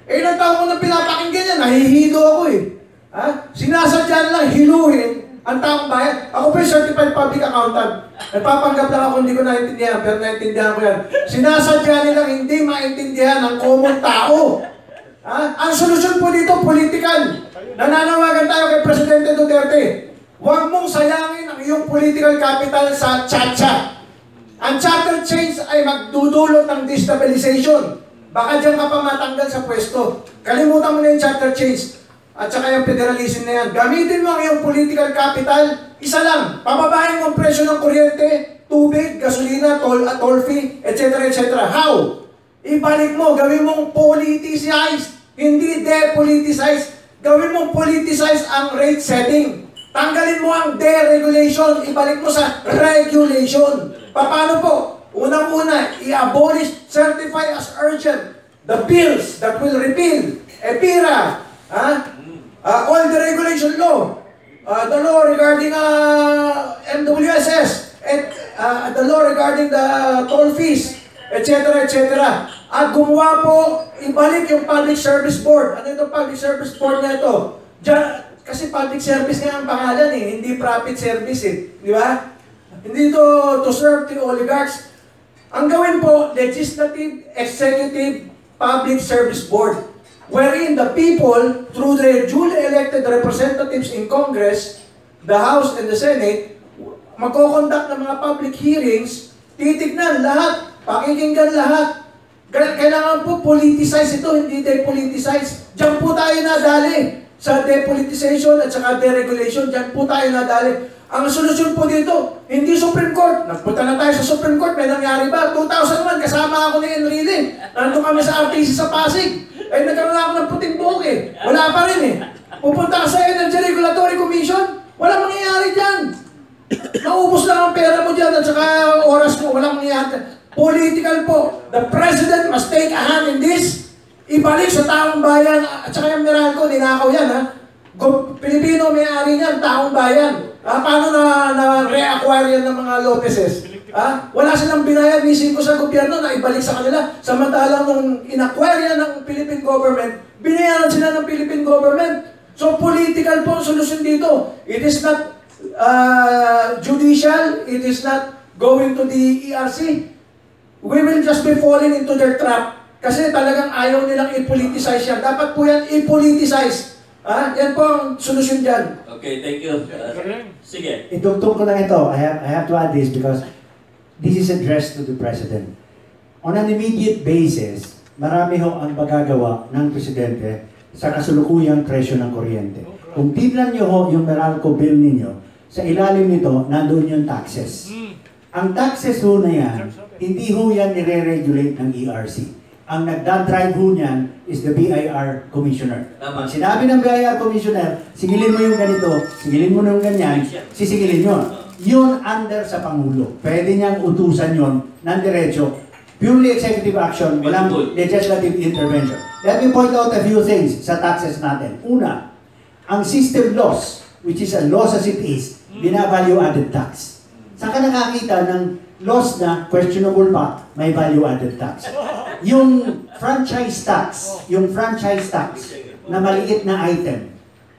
Eh, ilang taon ko na pinapakinggan yan, nahihilo ako eh. Ha? Sinasadya lang hiluhin ang taong bayan. Ako pa yung certified public accountant. Nagpapanggap lang ako, hindi ko naintindihan, pero naintindihan ko yan. Sinasadya nilang hindi maintindihan ng common tao. Ha? Ang solusyon po dito, political. Nananawagan tayo kay Presidente Duterte. Huwag mong sayangin ang iyong political capital sa tsa-tsa. Ang charter change ay magdudulot ng destabilization. Baka dyan ka pa matanggal sa pwesto. Kalimutan mo na yung charter change. At saka yung federalism na yan. Gamitin mo ang iyong political capital. Isa lang. Pababahin mo ang presyo ng kuryente, tubig, gasolina, toll, uh, toll fee, et cetera et cetera. How? Ibalik mo. Gawin mong politicized. Hindi depoliticized. Gawin mong politicized ang rate setting. Tanggalin mo ang deregulation. Ibalik mo sa regulation. Paano po? Unang-una, i-abolish, certify as urgent the bills that will repeal EPIRA, huh? uh, all the regulation law, uh, the law regarding uh, M W S S, at uh, the law regarding the toll fees, et cetera et cetera. At gumawa po, ibalik yung Public Service Board. Ano itong Public Service Board na ito? Diyan, kasi public service nga ang pangalan eh, hindi profit service eh. Di ba? Hindi ito to serve the oligarchs. Ang gawin po, Legislative, Executive, Public Service Board, wherein the people, through their duly elected representatives in Congress, the House and the Senate, magkoconduct ng mga public hearings, titignan lahat, pakikinggan lahat. Kailangan po politicize ito, hindi depoliticize. Diyan po tayo nadali sa depolitization at saka deregulation. Diyan po tayo nadali. Ang solusyon po dito, hindi Supreme Court. Nagpunta na tayo sa Supreme Court, may nangyari ba? two thousand one, kasama ako ni Enrile. Nandun kami sa R T C sa Pasig. Eh, nagkaroon ako ng puting buhok eh. Wala pa rin eh. Pupunta ka sa Energy Regulatory Commission, walang mangyayari dyan. Naubos lang ang pera mo dyan at saka oras mo, walang mangyayari. Political po. The President must take a hand in this. Ibalik sa taong bayan. At saka yung Meralco, ninakaw yan ha. Pilipino may-ari niyan, taong bayan. Ah, paano na, na re-acquire yan ng mga Lopezes? Ah, wala silang binayad ni Cinco sa gobyerno na ibalik sa kanila. Samantalang nung in-acquire yan ng Philippine government, binayaran sila ng Philippine government. So political po ang solusyon dito. It is not uh, judicial, it is not going to the E R C. We will just be falling into their trap. Kasi talagang ayaw nilang i-politicize yan. Dapat po yan i-politicize. Ah, yan po ang solusyon dyan. Okay, thank you. Uh, sige. Itugtog ko lang ito. I have, I have to add this because this is addressed to the President. On an immediate basis, marami ho ang magagawa ng Presidente sa kasulukuyang presyo ng kuryente. Kung tignan nyo ho yung Meralco bill ninyo, sa ilalim nito, nandun yung taxes. Ang taxes ho na yan, hindi ho yan nire-regulate ng E R C. Ang nagdadrive ho niyan is the B I R Commissioner. Tama. Pag sinabi ng B I R Commissioner, sigilin mo yung ganito, sigilin mo yung ganyan, sisigilin yun. Yun under sa Pangulo. Pwede niyang utusan yun ng diretso. Purely executive action, walang legislative intervention. Let me point out a few things sa taxes natin. Una, ang system loss, which is a loss as it is, bina-value added tax. Saan ka nakakita ng loss na questionable pa, may value added tax? Yung franchise tax, yung franchise tax na maliit na item,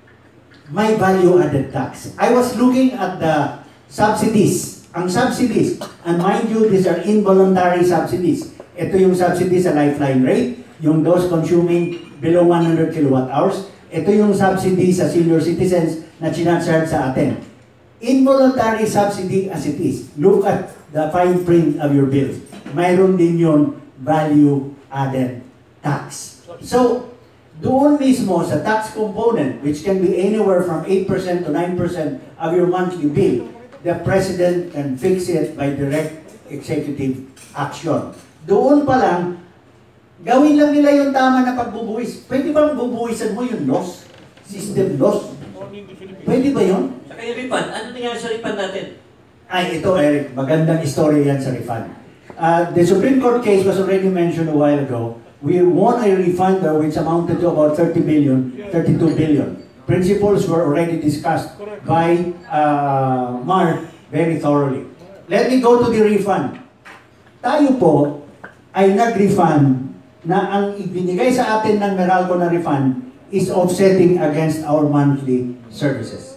may value added tax. I was looking at the subsidies. Ang subsidies, and mind you, these are involuntary subsidies. Ito yung subsidy sa lifeline rate, yung those consuming below one hundred kilowatt hours. Ito yung subsidy sa senior citizens na sinacharge sa atin. Involuntary subsidy as it is. Look at the fine print of your bills. Mayroon din yun value added tax. So, doon mismo sa tax component, which can be anywhere from eight percent to nine percent of your monthly bill, the President can fix it by direct executive action. Doon pa lang, gawin lang nila yung tama na pagbubuwis. Pwede bang bubuwisan mo yung loss? System loss? Pwede ba yun? Saka yung refund, ano nangyari sa refund natin? Ay, ito Eric, magandang story yan sa refund. Uh, the Supreme Court case was already mentioned a while ago. We won a refund uh, which amounted to about thirty billion, thirty-two billion. Principles were already discussed by uh, Mark very thoroughly. Let me go to the refund. Tayo po ay nag-refund na ang ibinigay sa atin ng Meralco na refund is offsetting against our monthly services.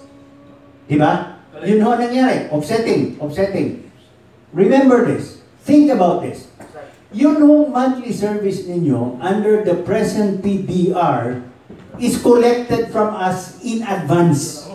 Di ba? Yun ho nangyari. Offsetting. Offsetting. Remember this. Think about this. Yun ho monthly service ninyo under the present P B R is collected from us in advance.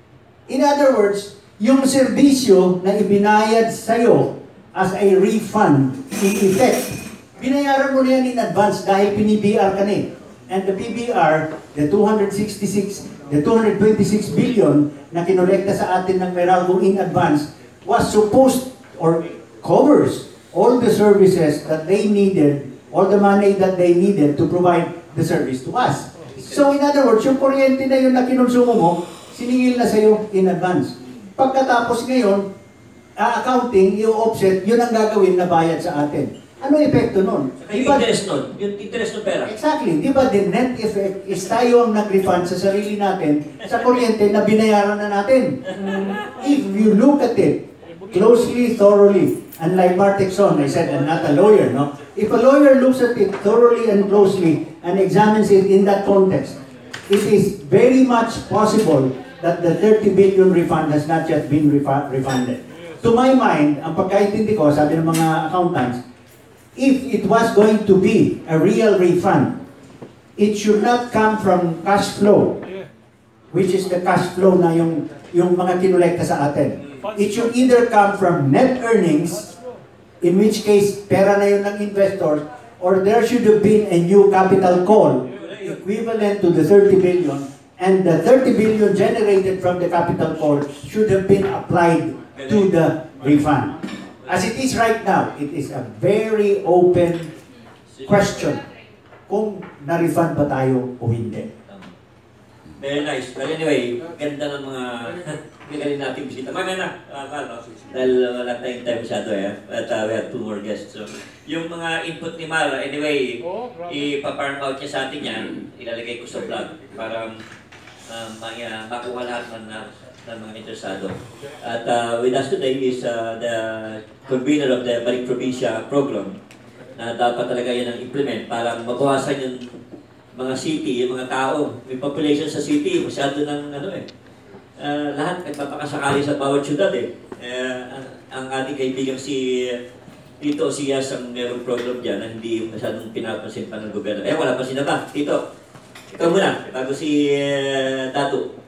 In other words, yung serbisyo na ibinayad sa'yo as a refund in effect, binayaran mo na yan in advance dahil P-B R ka na eh. And the P B R, the two hundred sixty-six, the two hundred twenty-six billion na kinolekta sa atin ng Meralco in advance was supposed or covers all the services that they needed, all the money that they needed to provide the service to us. So in other words, yung kuryente na yun na kinonsumo mo, siningil na sa'yo in advance. Pagkatapos ngayon, uh, accounting, yung offset, yun ang gagawin na bayad sa atin. Ano epekto nun? Yung Diba, interest nun, yung interest ng pera. exactly. Di ba the net effect is tayo ang nag-refund sa sarili natin sa kuryente na binayaran na natin. If you look at it closely, thoroughly, unlike Martexon, I said I'm not a lawyer, no? If a lawyer looks at it thoroughly and closely and examines it in that context, it is very much possible that the thirty billion refund has not yet been refu- refunded. To my mind, ang pagkaintindi ko, sabi ng mga accountants, if it was going to be a real refund, it should not come from cash flow, which is the cash flow na yung, yung mga kinolekta sa atin. It should either come from net earnings, in which case, pera na yun ng investors, or there should have been a new capital call equivalent to the thirty billion, and the thirty billion generated from the capital call should have been applied to the refund. As it is right now, it is a very open question kung na-refund ba tayo o hindi. Very nice. But anyway, ganda ng mga galing nating bisita. Mamaya na, uh, Carlo, dahil wala tayong time masyado eh. At uh, we have two more guests. So, yung mga input ni Mara, anyway, ipa-farm out niya sa atin yan, ilalagay ko sa vlog para uh, makuha lahat ng, uh, ng mga interesado. At uh, with us today is uh, the convener of the Balik Probinsya program na dapat talaga yan ang implement para mabawasan yung mga city, yung mga tao. May population sa city, masyado ng ano eh. Uh, lahat nagpapakasakali sa bawat syudad eh. Uh, ang, ang ating kaibigan si Tito Siyas ang merong program dyan na hindi masyadong pinapansin pa ng gobyerno. Eh, wala pa sila ba? Tito, ikaw muna. Bago si uh, Dato.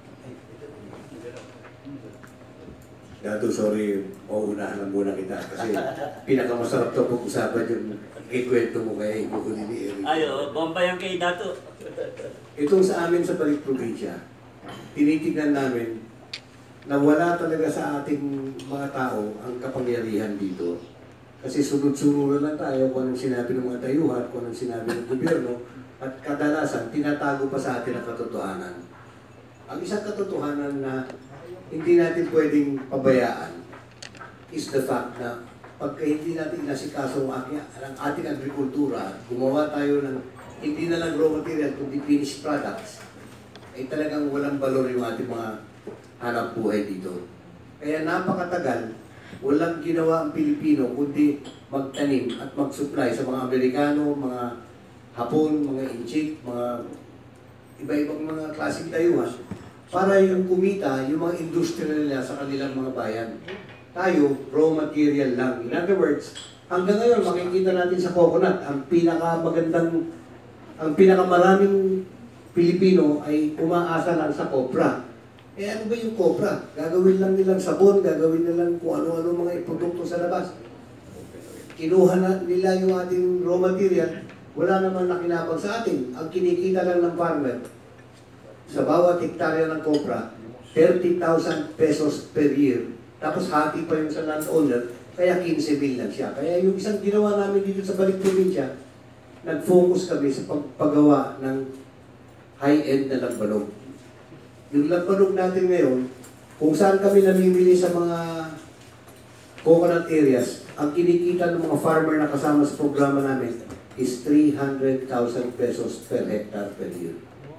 Dato, sorry, mauunahan lang muna kita kasi pinakamasarap to pag-usapan yung ikwento mo kaya ikukunin ni Eric. Ayo, bomba yung kay Dato. Itong sa amin sa Balik Probinsya, tinitignan namin na wala talaga sa ating mga tao ang kapangyarihan dito. Kasi sunod-sunod lang tayo kung anong sinabi ng mga tayuhan, kung anong sinabi ng gobyerno, at kadalasan tinatago pa sa atin ang katotohanan. Ang isang katotohanan na hindi natin pwedeng pabayaan is the fact na pagka hindi natin inasikaso ang ating agrikultura, gumawa tayo ng hindi na lang raw material kundi finished products, ay talagang walang balor yung ating mga hanap buhay dito. Kaya napakatagal, walang ginawa ang Pilipino kundi magtanim at mag-supply sa mga Amerikano, mga Hapon, mga Inchik, mga iba-ibang mga klaseng tayuhan para yung kumita, yung mga industriya nila sa kanilang mga bayan. Tayo, raw material lang. In other words, hanggang ngayon, makikita natin sa coconut, ang pinakamagandang, ang pinakamaraming Pilipino ay umaasa lang sa copra. Eh ano ba yung copra? Gagawin lang nilang sabon, gagawin nilang kung ano-ano mga produkto sa labas. Kinuha na nila yung ating raw material, wala naman nakinabang sa atin. Ang kinikita lang ng farmer, sa bawat hektarya ng copra, thirty thousand pesos per year. Tapos hati pa yung sa landowner, kaya fifteen mil lang siya. Kaya yung isang ginawa namin dito sa Balik Probinsya, nag-focus kami sa pagpagawa ng high-end na lambanog. Yung lambanog natin ngayon, kung saan kami namimili sa mga coconut areas, ang kinikita ng mga farmer na kasama sa programa namin is three hundred thousand pesos per hectare per year.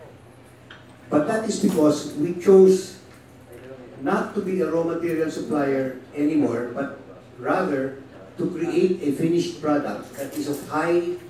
But that is because we chose not to be a raw material supplier anymore, but rather to create a finished product that is of high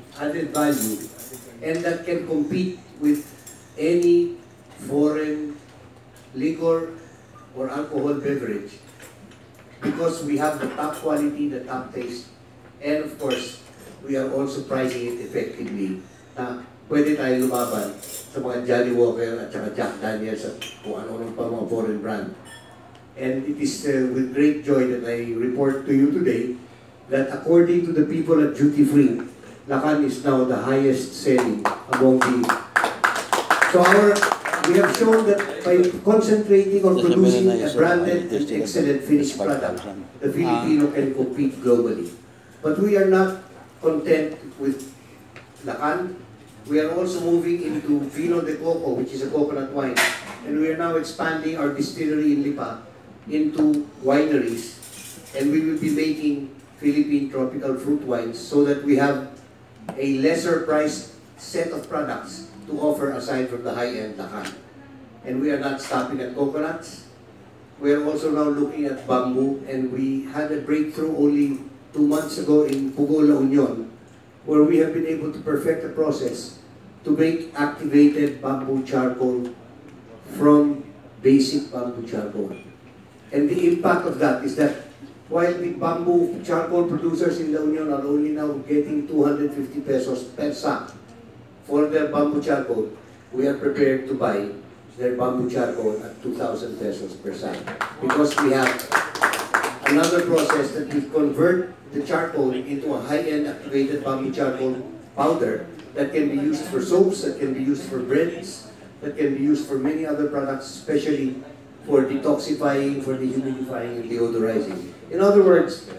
added value and that can compete with any foreign liquor or alcohol beverage because we have the top quality, the top taste, and of course, we are also pricing it effectively na pwede tayo lumaban sa mga Johnnie Walker at saka Jack Daniels at kung ano-ano pa mga foreign brand. And it is uh, with great joy that I report to you today that according to the people at Duty Free, Lacan is now the highest selling among the... So our, we have shown that by concentrating on producing a branded and excellent finished product, the Filipino can compete globally. But we are not content with Lacan. We are also moving into Vino de Coco, which is a coconut wine. And we are now expanding our distillery in Lipa into wineries. And we will be making Philippine tropical fruit wines so that we have a lesser priced set of products to offer aside from the high-end Lacan. And we are not stopping at coconuts. We are also now looking at bamboo, and we had a breakthrough only two months ago in Pugo, La Union, where we have been able to perfect the process to make activated bamboo charcoal from basic bamboo charcoal. And the impact of that is that while the bamboo charcoal producers in La Union are only now getting two hundred fifty pesos per sack for their bamboo charcoal, we are prepared to buy their bamboo charcoal at two thousand pesos per sack because we have another process that will convert the charcoal into a high-end activated bamboo charcoal powder that can be used for soaps, that can be used for breads, that can be used for many other products, especially for detoxifying, for dehumidifying, and deodorizing. In other words,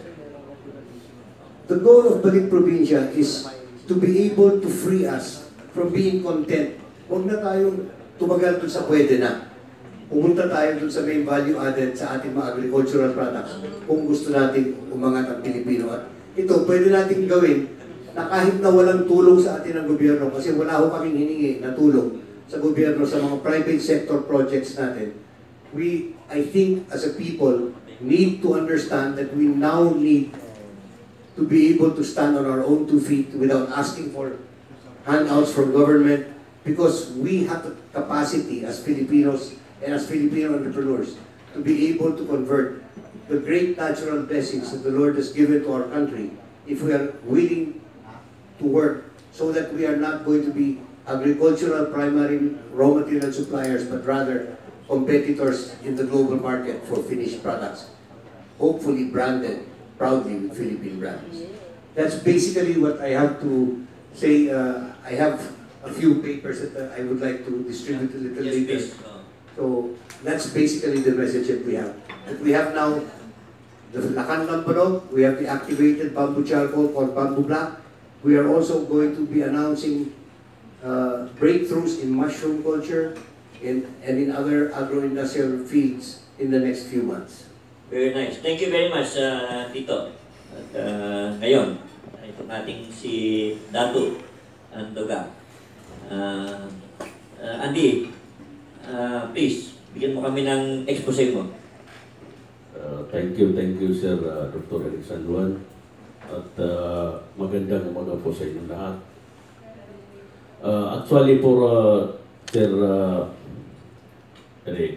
the goal of Balik Probinsya is to be able to free us from being content. Huwag na tayong tumagal dun sa pwede na. Pumunta tayo dun sa main value added sa ating mga agricultural products kung gusto natin umangat ang Pilipino. At ito, pwede natin gawin na kahit na walang tulong sa atin ng gobyerno, kasi wala ho kaming hiningi na tulong sa gobyerno sa mga private sector projects natin. We, I think, as a people, need to understand that we now need to be able to stand on our own two feet without asking for handouts from government, because we have the capacity as Filipinos and as Filipino entrepreneurs to be able to convert the great natural blessings that the Lord has given to our country if we are willing to work so that we are not going to be agricultural primary raw material suppliers, but rather competitors in the global market for finished products, hopefully branded proudly with Philippine brands. That's basically what I have to say. Uh, I have a few papers that uh, I would like to distribute a little Yes, later. please. So that's basically the message that we have. That we have now the Lacan Lambarog, we have the activated bamboo charcoal called Bamboo Black. We are also going to be announcing uh, breakthroughs in mushroom culture in, and in other agro-industrial fields in the next few months. Very nice. Thank you very much, uh, Tito. At uh, ngayon, ito nating si Datu Andoga. Uh, uh, Andy, uh, please, bigyan mo kami ng expose mo. Uh, thank you, thank you, Sir uh, Doctor Eric Sanduan. At uh, magandang umaga po sa inyo lahat. Uh, actually, for uh, Sir uh, Eric,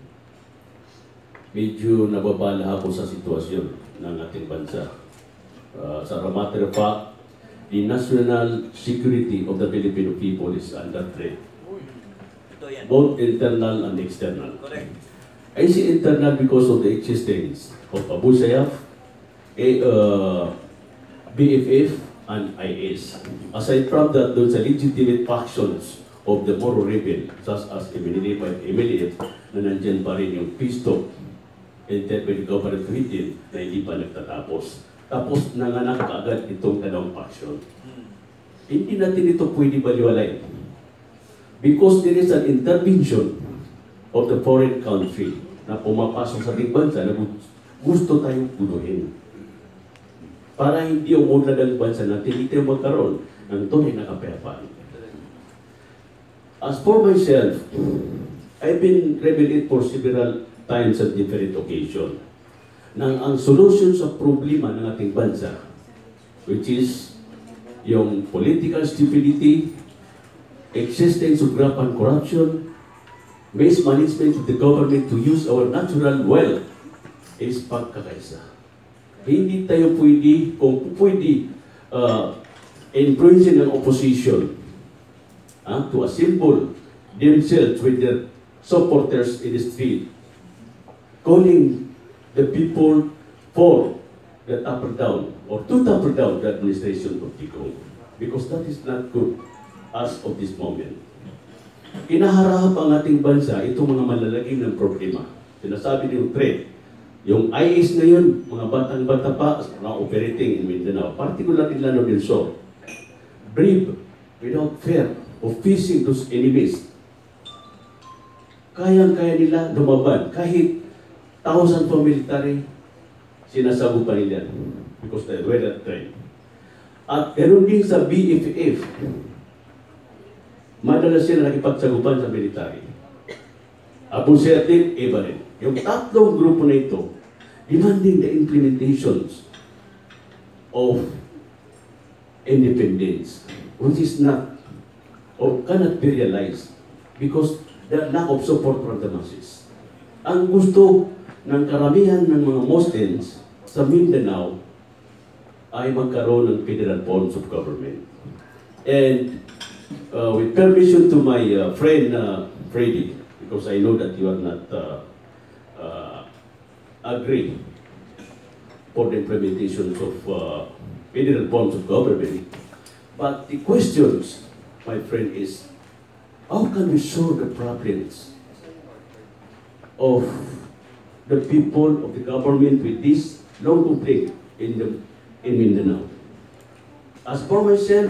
medyo nababala ako sa sitwasyon ng ating bansa. Uh, sa matter of fact, the national security of the Filipino people is under threat. Ito yan. Both internal and external. Correct. I see internal because of the existence of Abu Sayyaf, A, uh, B F F, and I S. Aside from that, those are legitimate factions of the Moro rebel, such as M N F and M L F, na nandyan pa rin yung peace talk entered by the government of Haiti na hindi pa nagtatapos. Tapos nanganak kaagad itong dalawang faction. Hmm. Hindi natin ito pwede baliwalay. Because there is an intervention of the foreign country na pumapasok sa ating bansa na gusto tayong punuhin. Para hindi umunlad ang bansa natin, hindi tayo magkaroon ng tunay na kapayapaan. As for myself, I've been rebellion for several times at different occasions na ang solution sa problema ng ating bansa, which is yung political stability, existence of rampant corruption, mismanagement of the government to use our natural wealth is pagkakaisa. Hindi tayo pwede, kung pwede, uh, influencing ng opposition uh, to assemble themselves with their supporters in the street, calling the people for the topper down or to topper down the administration of Tigong, because that is not good as of this moment. Kinaharap ang ating bansa itong mga malalaging ng problema. Sinasabi ng threat. Yung I S ngayon, mga batang-bata pa, mga operating in Mindanao, particularly Lano del Sur, brave, without fear of facing those enemies. Kayang-kaya nila lumaban. Kahit thousand pa military, sinasabu pa nila because they were that trained. At meron din sa B F F, madalas sila nakipagsagupan sa military. Abu Sayyid, iba rin. Yung tatlong grupo na ito, demanding the implementations of independence, which is not or cannot be realized because the lack of support from the masses. Ang gusto ng karamihan ng mga Muslims sa Mindanao ay magkaroon ng federal forms of government. And uh, with permission to my uh, friend uh, Freddy, because I know that you are not uh, uh, agree for the implementation of uh, federal forms of government, but the questions, my friend, is how can we solve the problems of the people of the government with this long conflict in the in Mindanao? As for myself,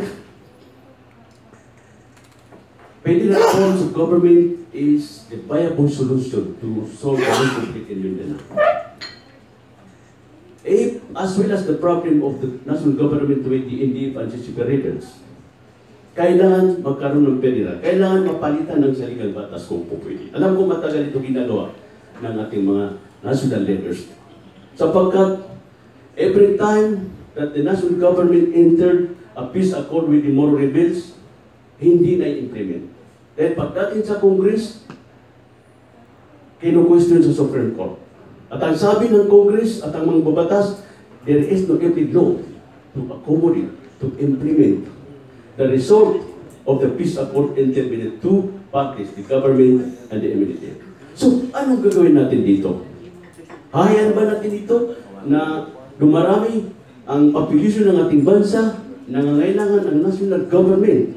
federal forms of government is the viable solution to solve the long conflict in Mindanao. If, as well as the problem of the national government with the N D F and C C P rebels, kailangan magkaroon ng federal, kailangan mapalitan ng saligang batas kung po pwede. Alam ko matagal ito ginagawa ng ating mga national leaders. Sapagkat every time that the national government entered a peace accord with the Moro rebels, hindi na i-implement. Then pagdating sa Congress, kinu-question sa Supreme Court. At ang sabi ng Congress at ang mga babatas, there is no every law to accommodate, to implement the result of the peace accord entered with the two parties, the government and the M N D F. So, anong gagawin natin dito? Hayaan ba natin dito na dumarami ang population ng ating bansa, nangangailangan ang national government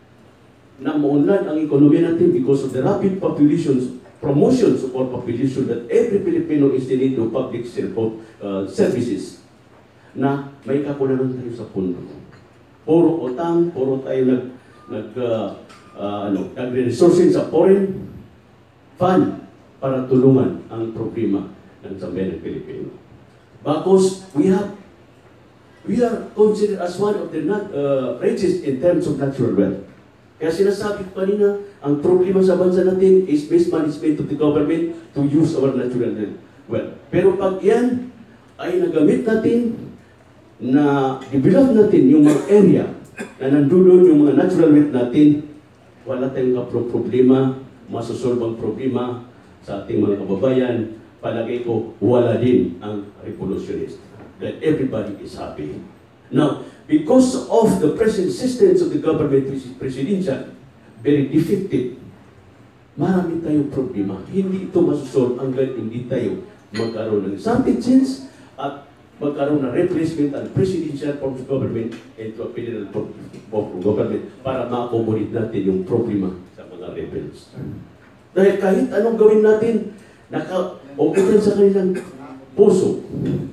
na maunlad ang ekonomiya natin because of the rapid populations, promotions of our population that every Filipino is in need of public uh, services na may kakulangan tayo sa pundo. Puro utang, puro tayo nag, nag, uh, uh, ano, nagre-resourcing sa foreign fund para tulungan ang problema ng sambayan ng Pilipino. Because we have, we are considered as one of the uh, richest in terms of natural wealth. Kaya sinasabi ko kanina, ang problema sa bansa natin is mismanagement of the government to use our natural wealth. Pero pag yan ay nagamit natin, na develop natin yung mga area na nandun yung mga natural wealth natin, wala tayong problema, masosolve ang problema sa ating mga kababayan. Palagay ko, wala din ang revolutionist. That everybody is happy. Now, because of the present systems of the government, which is presidential, very defective, marami tayong problema. Hindi ito masosolve hanggang hindi tayo magkaroon ng something change at magkaroon ng replacement ang presidential form of government into a federal form of government para ma-accommodate natin yung problema sa mga rebels. Dahil kahit anong gawin natin, naka-open sa kanilang puso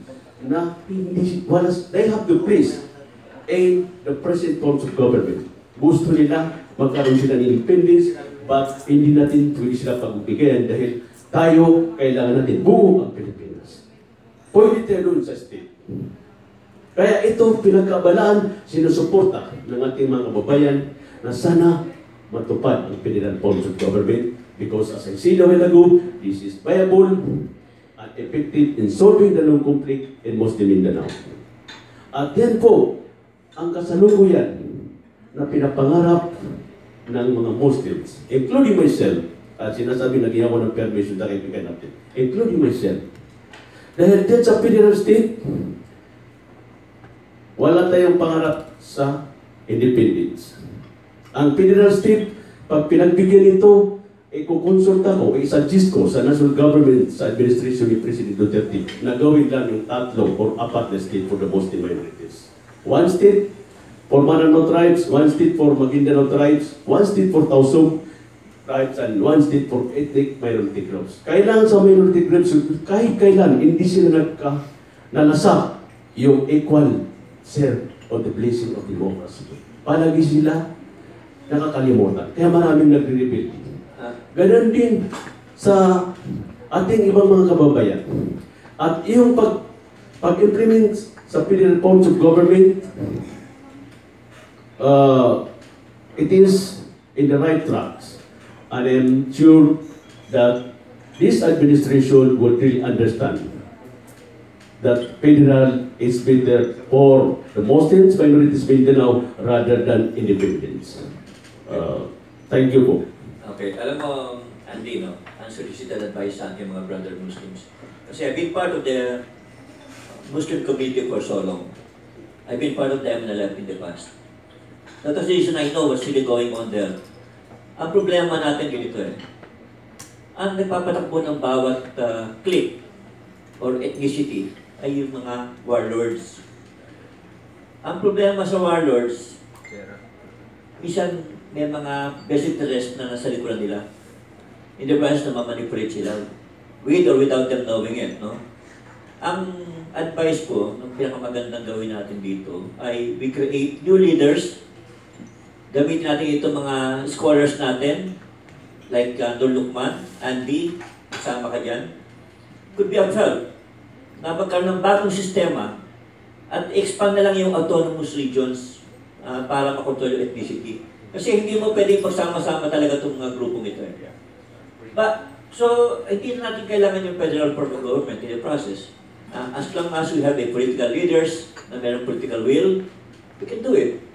na hindi, wala, they have to please in the present forms of government. Gusto nila magkaroon sila ng independence, but hindi natin pwede sila pagbigayan dahil tayo, kailangan natin buo ang Pilipinas. Pwede tayo doon sa state. Kaya ito pinagkabalaan, sinusuporta ng ating mga kababayan na sana matupad ang federal forms of government because as I said a while ago, this is viable and effective in solving the long conflict in Muslim Mindanao. At yan po, ang kasalukuyan na pinapangarap ng mga Muslims, including myself, at sinasabi na ginawa ng permission na kaibigan natin, including myself, dahil dyan sa federal state, wala tayong pangarap sa independence. Ang federal state, pag pinagbigyan ito, ikukonsulta ko, i-suggest ko sa national government, sa administration ni President Duterte, na gawin lang yung tatlo or apat na state for the Muslim minorities. One state for Manano tribes, one state for Maguindanao tribes, one state for Tausug tribes, and one state for ethnic minority groups. Kailangan sa minority groups, kahit kailan, hindi sila nagka, nalasa yung equal share of the blessing of democracy. Palagi sila nakakalimutan. Kaya maraming nagre-rebel. Ganon din sa ating ibang mga kababayan. At yung pag, pag-implement sa federal forms of government, uh, it is in the right tracks. And I'm sure that this administration will really understand that federal is better for the Muslims, minorities Mindanao, rather than independence. Uh, thank you po. Okay, alam mo, Andy, no? Unsolicited advice sa ating mga brother Muslims. Kasi I've been part of the Muslim community for so long. I've been part of the M N L F in the past. That is the reason I know what's really going on there. Ang problema natin ganito eh. Ang nagpapatakbo ng bawat uh, clique or ethnicity ay yung mga warlords. Ang problema sa warlords, isang may mga best interest na nasa likuran nila. In the process na mamanipulate sila. With or without them knowing it, no? Ang advice ko, ng pinakamagandang gawin natin dito, ay we create new leaders. Gamitin natin itong mga scholars natin, like uh, Nur Lukman, Andy, kasama ka dyan. Could be of help na magkaroon ng bagong sistema at expand na lang yung autonomous regions uh, para makontrol yung ethnicity. Kasi hindi mo pwedeng pagsama-sama talaga itong mga grupong ito. But, so, hindi na natin kailangan yung federal form of government in the process. Uh, as long as we have a political leaders na mayroong political will, we can do it.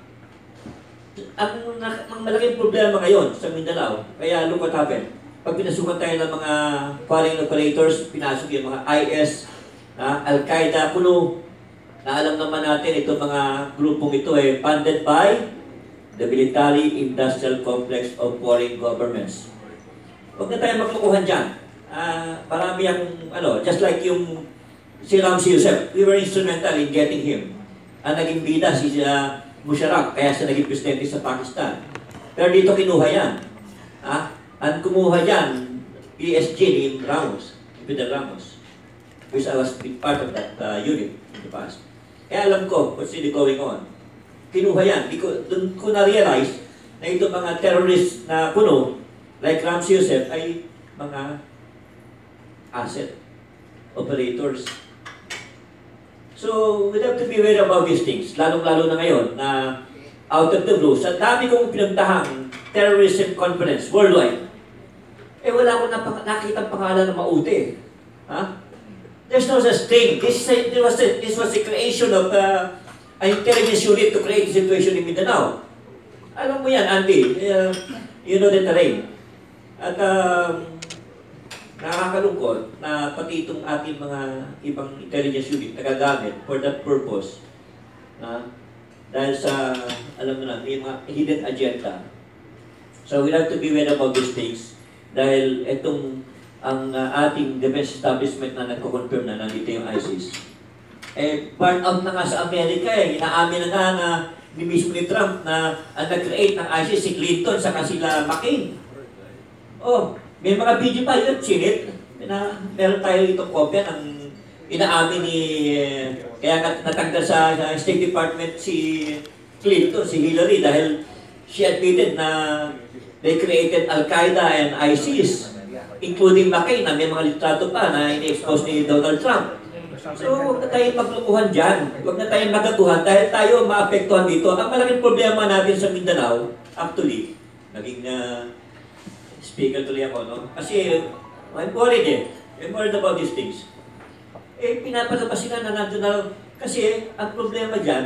Ang, ang malaking problema ngayon sa Mindanao, kaya look what happened. Pag pinasukan tayo ng mga foreign operators, pinasok yung mga I S, uh, Al-Qaeda, puno, na alam naman natin itong mga grupong ito ay funded by the military-industrial complex of foreign governments. Huwag na tayo maglukuhan dyan. Uh, marami ang, ano, just like yung si Ramzi Youssef, we were instrumental in getting him. Ang naging bida si uh, Musharraf, kaya siya naging presidente sa Pakistan. Pero dito kinuha yan. Ah, ang kumuha yan, P S G ni Ramos, Fidel Ramos, which I was part of that uh, unit in the past. Kaya alam ko what's really going on. Kinuha yan. Di ko, dun ko na-realize na itong mga terrorists na puno, like Ramzi Youssef, ay mga asset operators. So, we have to be aware about these things, lalong-lalo na ngayon na out of the blue, sa dami kong pinagdahang terrorism conference worldwide, eh wala akong nakita pangalan na mauti. Ha? There's no such thing. This, this, was, the, this was the creation of uh, an intelligence unit to create the situation in Mindanao. Alam mo yan, Andy. Uh, you know the terrain. At uh, nakakalungkot na pati itong ating mga ibang intelligence unit nagagamit for that purpose. Uh, dahil sa, alam mo na, may mga hidden agenda. So we have to be aware about these things. Dahil itong ang uh, ating defense establishment na nagko-confirm na nandito yung ISIS. Eh, burn out na nga sa Amerika eh. Inaamin na nga na ni mismo ni Trump na ang nag-create ng ISIS si Clinton sa sila McCain. Oh, may mga video pa yun, sinit. Na, meron tayo itong kopya ng inaamin ni... Eh, kaya natanggal sa uh, State Department si Clinton, si Hillary dahil she admitted na they created Al-Qaeda and ISIS, including McCain na may mga litrato pa na ini-expose ni Donald Trump. So, huwag na tayong maglukuhan dyan. Huwag na tayong magatuhan dahil tayo maapektuhan dito. Ang malaking problema natin sa Mindanao, actually, naging uh, speaker tuloy ako, no? Kasi, I'm worried eh. I'm worried about these things. Eh, pinapalabas sila na nandun na, kasi ang problema dyan,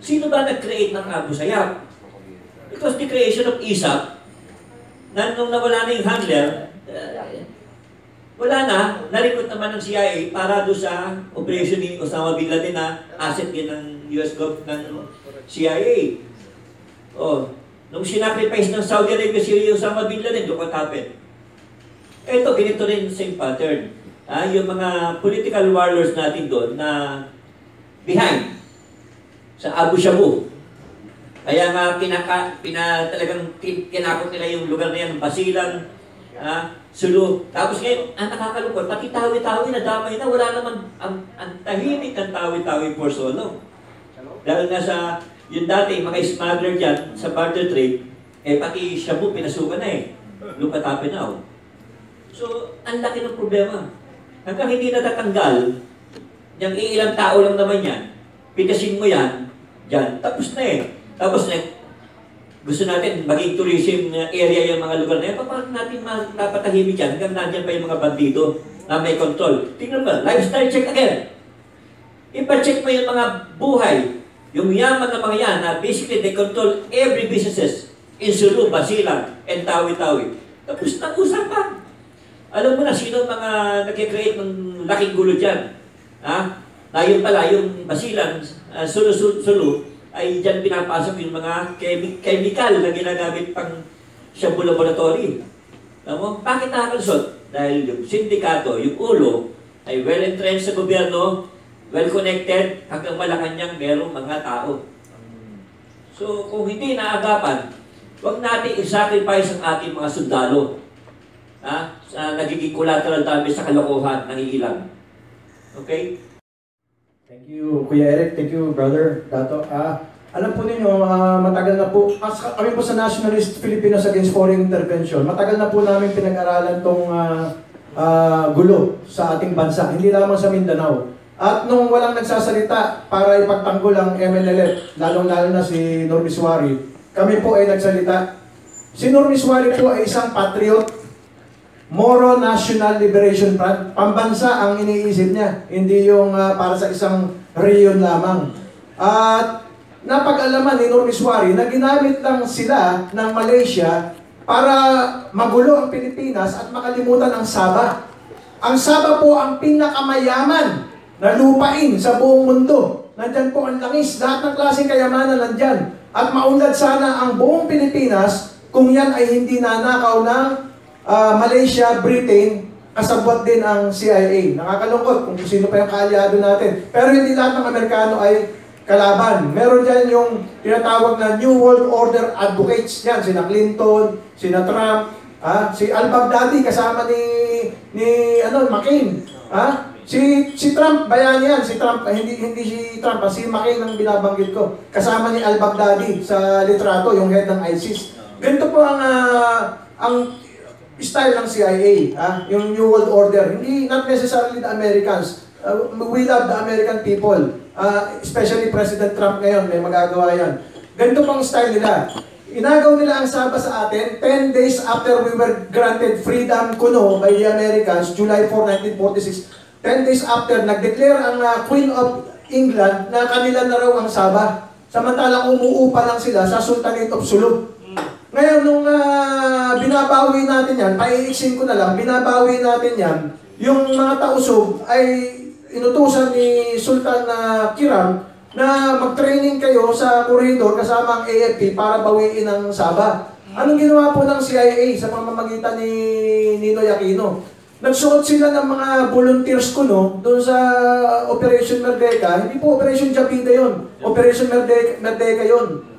Sino ba nag-create ng Abu Sayyaf? It was the creation of I S A P na nung nawala na yung handler, uh, wala na, nalikot naman ng C I A para doon sa operation ni Osama Bin Laden na asset din ng U S Gov ng C I A. Oh, nung sinacrifice ng Saudi Arabia si Osama Bin Laden, look what happened. Ito, ganito rin same pattern. Ah, yung mga political warlords natin doon na behind sa Abu Shabu. Kaya nga kinaka, pina, talagang kinakot nila yung lugar na yan, Basilan, ah, Sulu. Tapos ngayon, ang nakakalungkot, pati Tawi-Tawi na damay na, wala naman ang, ang tahimik ng Tawi-Tawi for so long. Dahil nga sa, yung dati, mga smuggler dyan, sa barter trade, eh pati Shabu pinasukan na eh. Look what happened now. So, ang laki ng problema. Hanggang hindi natatanggal, yung ilang tao lang naman yan, pitasin mo yan, dyan, tapos na eh. Tapos na, gusto natin maging tourism area yung mga lugar na yan, paano natin mapatahimik yan hanggang nandiyan pa yung mga bandido na may control. Tingnan ba, lifestyle check again. Ipa-check mo yung mga buhay, yung yaman ng mga yan na basically they control every businesses in Sulu, Basilan, and Tawi-Tawi. Tapos nag-usapan. Alam mo na, sino mga nag-create ng laking gulo dyan? Ha? Na yun pala, yung Basilan, uh, Sulu, Sulu, Sulu, ay dyan pinapasok yung mga chemi chemical na ginagamit pang Shabu laboratory. Alam mo, bakit nakakalusot? Dahil yung sindikato, yung ulo, ay well-entrenched sa gobyerno, well-connected, hanggang Malacanang merong mga tao. So, kung hindi naagapan, huwag natin i-sacrifice ang ating mga sundalo. Ha? Sa nagiging collateral damage sa kalokohan ng ilan. Okay? Thank you, Kuya Eric. Thank you, Brother Dato. Ah, alam po ninyo, uh, matagal na po, as, kami po sa Nationalist Filipinos Against Foreign Intervention, matagal na po namin pinag-aralan tong uh, uh, gulo sa ating bansa, hindi lamang sa Mindanao. At nung walang nagsasalita para ipagtanggol ang M N L F, lalong-lalo na si Norby Suari, kami po ay nagsalita. Si Norby Suari po ay isang patriot, Moro National Liberation Front, pambansa ang iniisip niya, hindi yung uh, para sa isang reyon lamang. At napag-alaman ni Norby Suari na ginamit lang sila ng Malaysia para magulo ang Pilipinas at makalimutan ang Sabah. Ang Sabah po ang pinakamayaman na lupain sa buong mundo. Nandyan po ang langis, lahat ng klaseng kayamanan nandyan. At maunlad sana ang buong Pilipinas kung yan ay hindi nanakaw ng Uh, Malaysia, Britain, kasabwat din ang C I A. Nakakalungkot kung sino pa yung kaalyado natin. Pero hindi lahat ng Amerikano ay kalaban. Meron dyan yung tinatawag na New World Order advocates. Yan, sina Clinton, sina Trump, ah, si al-Baghdadi kasama ni, ni ano, McCain. Ah, si, si Trump, bayani yan. Si Trump, eh, hindi, hindi si Trump, ah, si McCain ang binabanggit ko. Kasama ni al-Baghdadi sa litrato, yung head ng ISIS. Ganito po ang, uh, ang style ng C I A, ah, yung New World Order. Hindi, not necessarily the Americans. Uh, we love the American people. Uh, especially President Trump ngayon, may magagawa yan. Ganito pang style nila. Inagaw nila ang Sabah sa atin ten days after we were granted freedom kuno by the Americans, July fourth, nineteen forty-six. ten days after, nag-declare ang uh, Queen of England na kanila na raw ang Sabah. Samantalang umuupa lang sila sa Sultanate of Sulu. Ngayon, nung uh, binabawi natin yan, paiiksin ko na lang, binabawi natin yan, yung mga tausog ay inutusan ni Sultan uh, Kiram na mag-training kayo sa koridor kasama ang A F P para bawiin ang Sabah. Anong ginawa po ng C I A sa pamamagitan ni Ninoy Aquino? Nagsuot sila ng mga volunteers ko, no, doon sa Operation Merdeka. Hindi po Operation Japida yun. Operation Merdeka, Merdeka yun.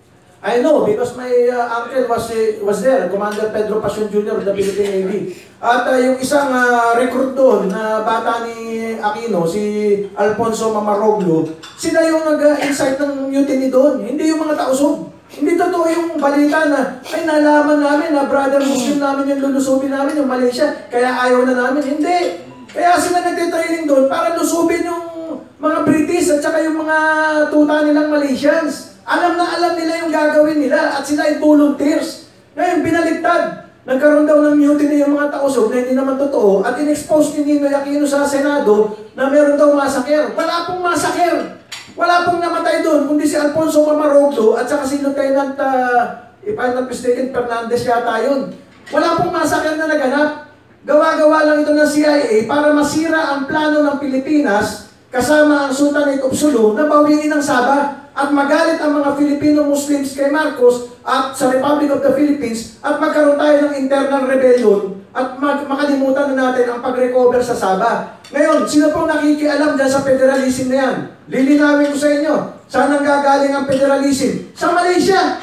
I know because my uh, uncle was uh, was there, Commander Pedro Pasion Junior of the Philippine Navy. At uh, yung isang uh, recruit doon na bata ni Aquino, si Alfonso Mamaroglu, sila yung nag-incite ng mutiny doon, hindi yung mga tausog. Hindi totoo yung balita na, ay nalaman namin na brother Muslim namin yung lulusubin namin yung Malaysia, kaya ayaw na namin. Hindi. Kaya sila nagtitraining doon para lusubin yung mga British at saka yung mga tuta nilang Malaysians. Alam na alam nila yung gagawin nila at sila ay volunteers. Ngayon, binaliktad. Nagkaroon daw ng mutiny yung mga tausog na hindi naman totoo at in-expose ni Ninoy Aquino sa Senado na meron daw massacre. Wala pong massacre. Wala pong namatay doon, kundi si Alfonso Mamaroglo at saka si Lieutenant, uh, if I'm not mistaken, Fernandez yata yun. Wala pong masakyan na naganap. Gawa-gawa lang ito ng C I A para masira ang plano ng Pilipinas kasama ang Sultanate of Sulu na bawiin ang Sabah at magalit ang mga Filipino Muslims kay Marcos at sa Republic of the Philippines at magkaroon tayo ng internal rebellion at mag makalimutan na natin ang pag-recover sa Sabah. Ngayon, sino pong nakikialam dyan sa federalism na yan? Lilinawin ko sa inyo, saan ang gagaling ang federalism? Sa Malaysia!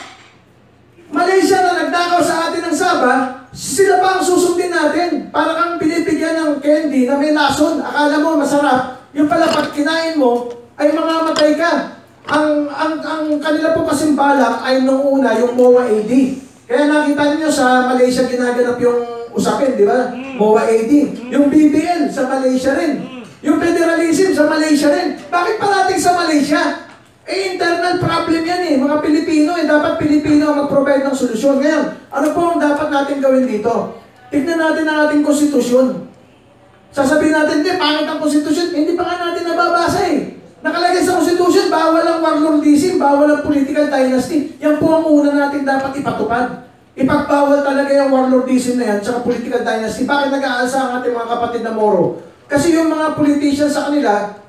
Malaysia na nagdakaw sa atin ng Sabah, sila pa ang susundin natin. Para kang binibigyan ng candy na may lason. Akala mo masarap. Yung pala pag kinain mo, ay mamamatay ka. Ang, ang, ang kanila po kasing balak ay nung una yung M O A A D. Kaya nakita niyo sa Malaysia ginaganap yung usapin, di ba? M O A A D. Yung B B L sa Malaysia rin. Yung federalism sa Malaysia rin. Bakit parating sa Malaysia? Eh, internal problem yan eh. Mga Pilipino eh. Dapat Pilipino ang mag-provide ng solusyon. Ngayon, ano po ang dapat natin gawin dito? Tignan natin ang ating konstitusyon. Sasabihin natin, hindi, pangit ang konstitusyon. Hindi pa nga natin nababasa eh. Nakalagay sa konstitusyon, bawal ang warlordism, bawal ang political dynasty. Yan po ang una natin dapat ipatupad. Ipagbawal talaga yung warlordism na yan, tsaka political dynasty. Bakit nag-aalsa ang ating mga kapatid na Moro? Kasi yung mga politicians sa kanila,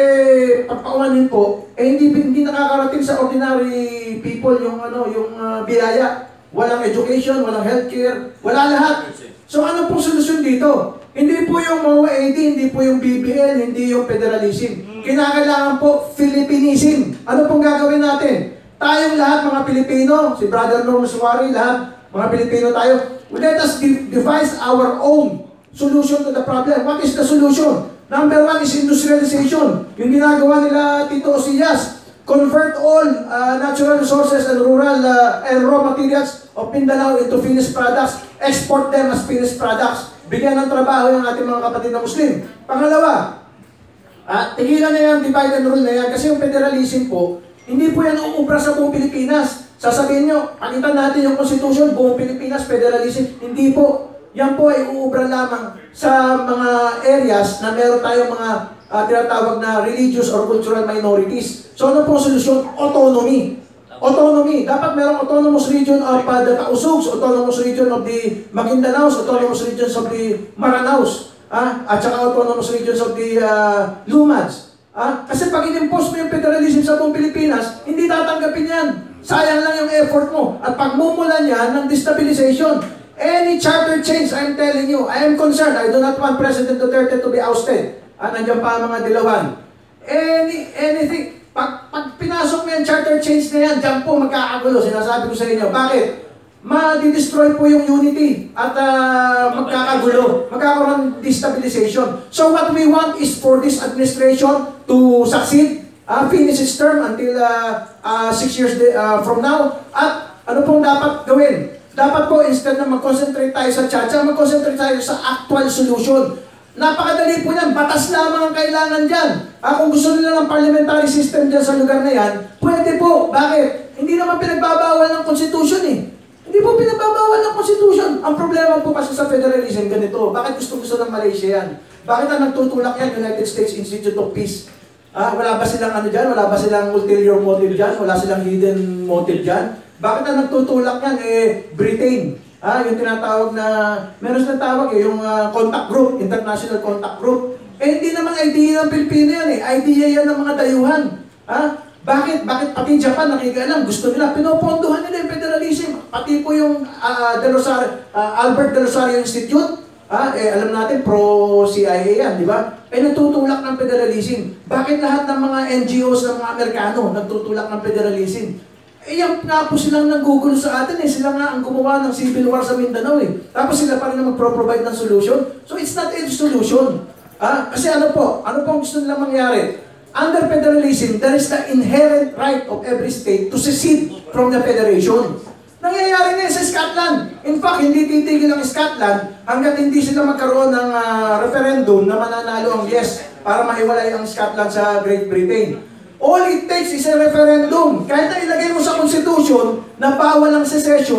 eh, pagpaumanin po, eh, hindi, hindi nakakarating sa ordinary people yung, ano, yung uh, biyaya. Walang education, walang healthcare, wala lahat. So ano pong solusyon dito? Hindi po yung M O A A D, hindi po yung B B L, hindi yung federalism. Kinakailangan po Filipinism. Ano pong gagawin natin? Tayong lahat mga Pilipino, si Brother Norm Suwari, lahat mga Pilipino tayo, let us devise our own solution to the problem. What is the solution? Number one is industrialization. Yung ginagawa nila Tito Osillas, convert all uh, natural resources and rural uh, and raw materials of Mindanao into finished products, export them as finished products. Bigyan ng trabaho yung ating mga kapatid na Muslim. Pangalawa, uh, tigilan na yung divide and rule na yan kasi yung federalism po, hindi po yan uubra sa buong Pilipinas. Sasabihin nyo, palitan natin yung constitution, buong Pilipinas, federalism. Hindi po. Yan po ay uubra lamang sa mga areas na meron tayong mga uh, tinatawag na religious or cultural minorities. So ano po ang solusyon? Autonomy. Autonomy. Dapat merong autonomous region of uh, the Tausugs, autonomous region of the Maguindanaos, autonomous regions of the Maranaos, ah? At saka autonomous regions of the uh, Lumads. Ah? Kasi pag in-impose mo yung federalism sa buong Pilipinas, hindi tatanggapin yan. Sayang lang yung effort mo. At pagmumulan yan ng destabilization. Any charter change, I'm telling you, I am concerned. I do not want President Duterte to be ousted. Ah, nandiyan pa ang mga dilawan. Any, anything, pag, pag pinasok mo yung charter change na yan, dyan po magkakagulo. Sinasabi ko sa inyo. Bakit? Ma-destroy po yung unity at uh, magkakagulo. Magkakaroon destabilization. So what we want is for this administration to succeed, uh, finish its term until uh, uh, six years uh, from now. At ano pong dapat gawin? Dapat po, instead na mag-concentrate tayo sa tsa-tsa, mag-concentrate tayo sa actual solution. Napakadali po yan. Batas lamang ang kailangan dyan. Ah, kung gusto nila ng parliamentary system dyan sa lugar na yan, pwede po. Bakit? Hindi naman pinagbabawal ng constitution eh. Hindi po pinagbabawal ng constitution. Ang problema po kasi sa federalism, ganito. Bakit gusto-gusto ng Malaysia yan? Bakit ang nagtutulak yan, United States Institute of Peace? Ah, wala ba silang ano dyan? Wala ba silang ulterior motive dyan? Wala silang hidden motive dyan? Bakit ang nagtutulak yan, eh, Britain? Ah, yung tinatawag na, meron silang tawag eh, yung uh, contact group, international contact group. Eh, hindi naman idea ng Pilipino yan eh. Idea yan ng mga dayuhan. Ah, bakit? Bakit pati Japan nakikialam? Gusto nila, pinopondohan nila yung federalism. Pati po yung uh, De Rosario, uh, Albert De Rosario Institute, ah, eh, alam natin, pro-C I A yan, di ba? Eh, nagtutulak ng federalism. Bakit lahat ng mga N G Os ng mga Amerikano nagtutulak ng federalism? Eh, yung nga po silang nag-google sa atin eh. Sila nga ang gumawa ng civil war sa Mindanao eh. Tapos sila pa rin na mag-provide ng solution. So, it's not a solution. Ah, kasi ano po? Ano po ang gusto nila mangyari? Under federalism, there is the inherent right of every state to secede from the federation. Nangyayari nga sa Scotland. In fact, hindi titigil ang Scotland hanggat hindi sila magkaroon ng uh, referendum na mananalo ang yes para mahiwalay ang Scotland sa Great Britain. All it takes is a referendum. Kahit na ilagay mo sa Constitution na bawal ang secession,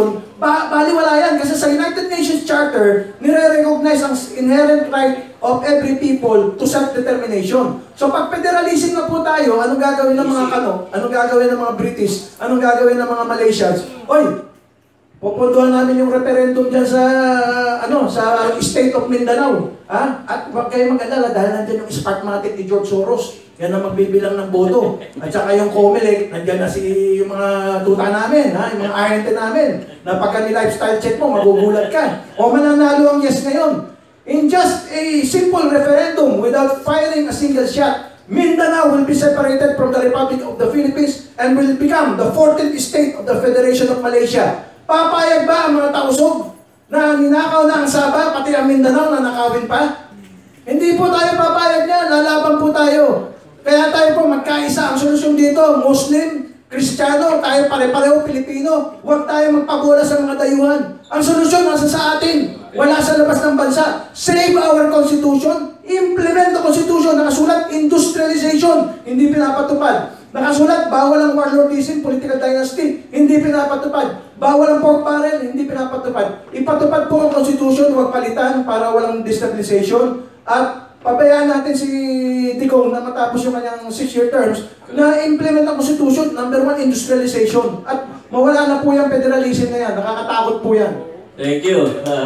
Ba baliwala yan kasi sa United Nations Charter, nire-recognize ang inherent right of every people to self-determination. So pag federalism na po tayo, anong gagawin ng mga Kano? Anong gagawin ng mga British? Anong gagawin ng mga Malaysians? Oy, pupunduhan namin yung referendum dyan sa, ano, sa State of Mindanao. Ha? At huwag kayo mag-alala dahil nandiyan yung Sparkmatic ni George Soros. Yan ang magbibilang ng boto. At saka yung Comelec, nandiyan na si yung mga tuta namin, ha? Yung mga R N T namin. Na pagka ni-lifestyle check mo, magugulat ka. O mananalo ang yes ngayon. In just a simple referendum, without firing a single shot, Mindanao will be separated from the Republic of the Philippines and will become the fourteenth state of the Federation of Malaysia. Papayag ba ang mga tausog na ninakaw na ang Sabah, pati ang Mindanao na nakawin pa? Hindi po tayo papayag niyan, lalaban po tayo. Kaya tayo po magkaisa. Ang solusyon dito, Muslim, Kristiyano, tayo pare-pareho Pilipino. Huwag tayo magpabola sa mga dayuhan. Ang solusyon nasa sa atin. Wala sa labas ng bansa. Save our Constitution. Implement the Constitution. Nakasulat, industrialization. Hindi pinapatupad. Nakasulat, bawal ang warlordism, political dynasty. Hindi pinapatupad. Bawal ang pork barrel. Hindi pinapatupad. Ipatupad po ang Constitution. Huwag palitan para walang destabilization. At pabayaan natin si Digong na matapos yung kanyang six-year terms na implement ang Constitution. Number one, industrialization. At mawala na po yung federalism na yan. Nakakatakot po yan. Thank you. Uh,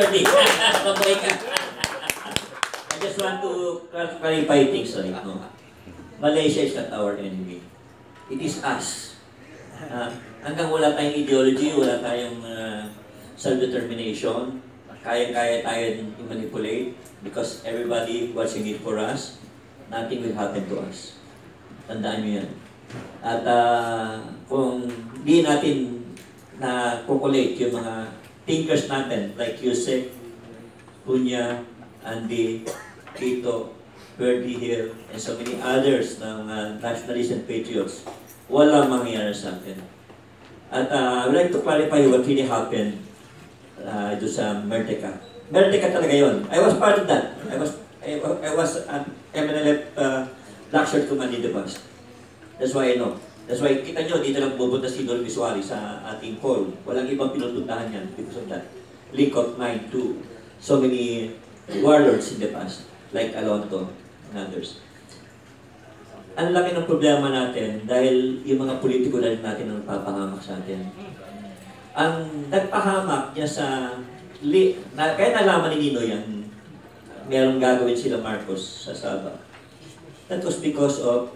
I just want to clarify things. Sorry, no? Malaysia is not our enemy. It is us. Uh, hanggang wala tayong ideology, wala tayong uh, self-determination, kaya-kaya tayo i-manipulate because everybody watching it for us, nothing will happen to us. Tandaan nyo yan. At uh, kung di natin na kukulate yung mga thinkers natin like Yusek, Punya, Andy, Tito, Bertie Hill, and so many others ng uh, nationalists and patriots, walang mangyayari sa atin. At uh, I would like to clarify what really happened uh, doon sa Merdeka. Merdeka talaga yun. I was part of that. I was I, I was an M N L F uh, Black Shirt Command in the past. That's why I know. That's why kita nyo, dito lang bubunta si Don Visuali sa ating hall. Walang ibang pinupuntahan yan because of that. Link of mind to so many warlords in the past, like Alonto and others. Ang laki ng problema natin dahil yung mga politiko na rin natin ang nagpapahamak sa atin. Ang nagpahamak niya sa Li, na, kaya nalaman ni Nino yan, merong gagawin sila Marcos sa Sabah. That was because of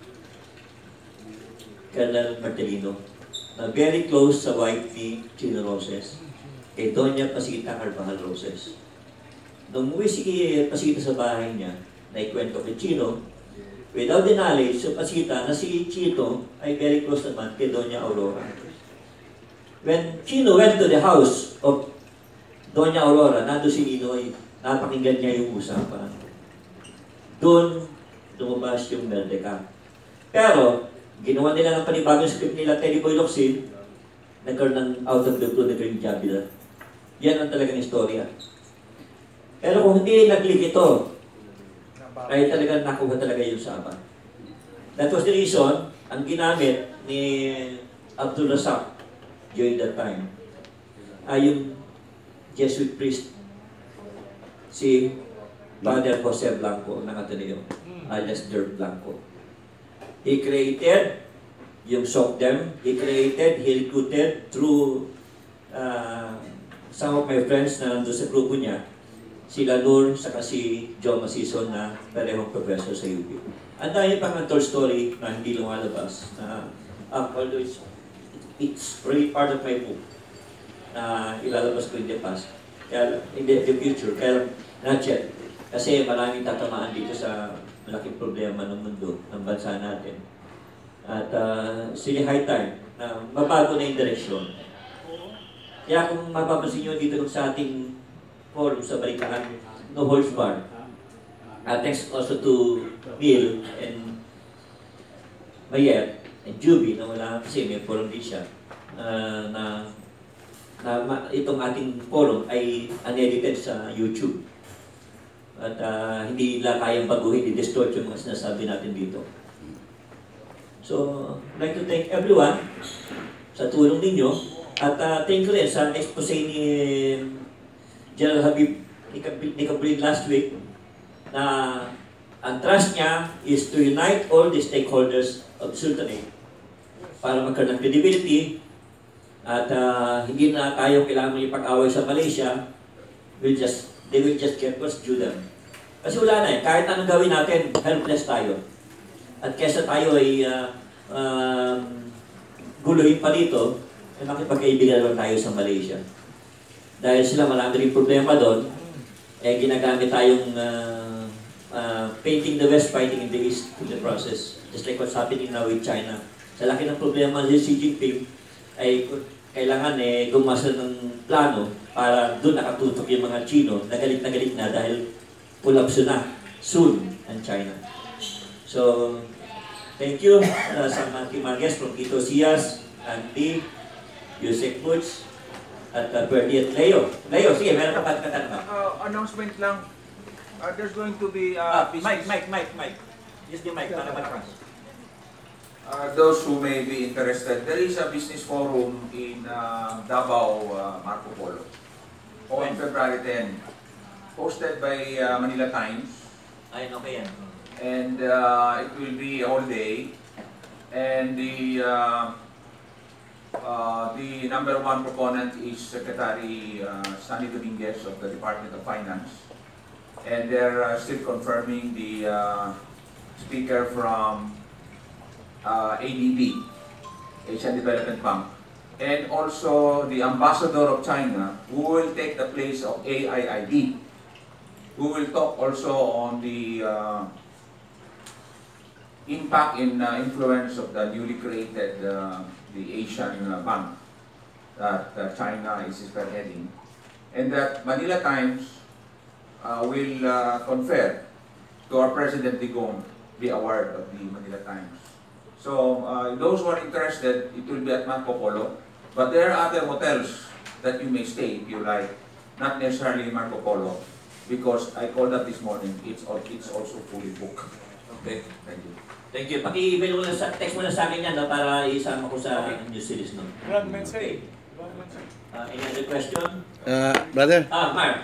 Colonel Martelino, na very close sa wife ni Chino Roses, kay Doña Pasita Carvajal Roses. Nung umuwi si Pasita sa bahay niya, na ikwento kay Chino, without the knowledge of Pasita na si Chino ay very close naman kay Doña Aurora. When Chino went to the house of Doña Aurora, nando si Ninoy, napakinggan niya yung usapan. Doon, lumabas yung Merdeka. Pero, ginawa nila ng panibagong script nila, Teddy Boy Locsin, nagkaroon ng out of the blue, nagkaroon yung Jabila. Yan ang talagang istorya. Pero kung hindi nag-leak ito, ay talagang nakuha talaga yung Sabah. That was the reason, ang ginamit ni Abdul Razak during that time, ay yung Jesuit priest, si Father Jose Blanco ng Ateneo, alias Dirk Blanco. He created yung SOCDEM, he created, he recruited through uh, some of my friends na nandun sa grupo niya, sila Nur, saka si Joe Masison na parehong professor sa U P. Ang dahil pang untold story na hindi lumalabas, na uh, although it's, it's really part of my book, na ilalabas ko in the past, kaya, in the, the future, kaya not yet. Kasi maraming tatamaan dito sa malaking problema ng mundo, ng bansa natin. At uh, sige high time na mabago na yung direksyon. Kaya kung mapapansin nyo dito sa ating forum sa balitaan, no holds bar. Uh, thanks also to Neil and Mayet and Juby na wala kasi may forum din siya. Uh, na na itong ating forum ay unedited sa YouTube. At uh, hindi nila kayang baguhin, i-distort yung mga sinasabi natin dito. So, I'd like to thank everyone sa tulong ninyo. At uh, thank you rin sa expose ni General Habib Nicobril last week na ang trust niya is to unite all the stakeholders of Sultanate para magkaroon ng credibility at uh, hindi na tayo kailangan ipag-away sa Malaysia. We'll just, they will just get what's due them. Kasi wala na eh, kahit anong gawin natin, helpless tayo. At kesa tayo ay uh, um, guluhin pa dito, ay makipagkaibigan naman tayo sa Malaysia. Dahil sila marami rin problema doon, eh ginagamit tayong uh, uh, painting the West, fighting in the East in the process. Just like what's happening now with China. Sa laki ng problema ni Xi Jinping, ay kailangan eh gumasa ng plano para doon nakatutok yung mga Chino na galit na galit na dahil collapse na soon ang China. So, thank you uh, sa mga mga guests from Tito Sias, Andy, Yusek Butch, at uh, Bertie at Leo. Leo, sige, meron ka pa katanong. Uh, announcement lang. Uh, there's going to be Uh, uh, Mike, Mike, Mike, Mike. Use the mic para matras. Uh, those who may be interested, there is a business forum in uh, Davao, uh, Marco Polo, on February tenth, hosted by uh, Manila Times. Ayun, okay yan. And uh, it will be all day. And the uh, uh, the number one proponent is Secretary uh, Sunny Dominguez of the Department of Finance. And they're uh, still confirming the uh, speaker from uh, A D B, Asian Development Bank, and also the ambassador of China, who will take the place of A I I B, who will talk also on the uh, impact and uh, influence of the newly created uh, the Asian uh, Bank that uh, China is spearheading, and that Manila Times uh, will uh, confer to our President Digong the award of the Manila Times. So uh, those who are interested, it will be at Marco Polo, but there are other hotels that you may stay if you like, not necessarily Marco Polo, because I called up this morning, it's, it's also fully booked. Okay. Thank you. Thank you. Paki-email mo na sa, text mo na sa akin yan no, para isama ko sa Okay. news series. No? Grand mensahe. Okay. Uh, any other question? Uh, brother? Ah, Mark.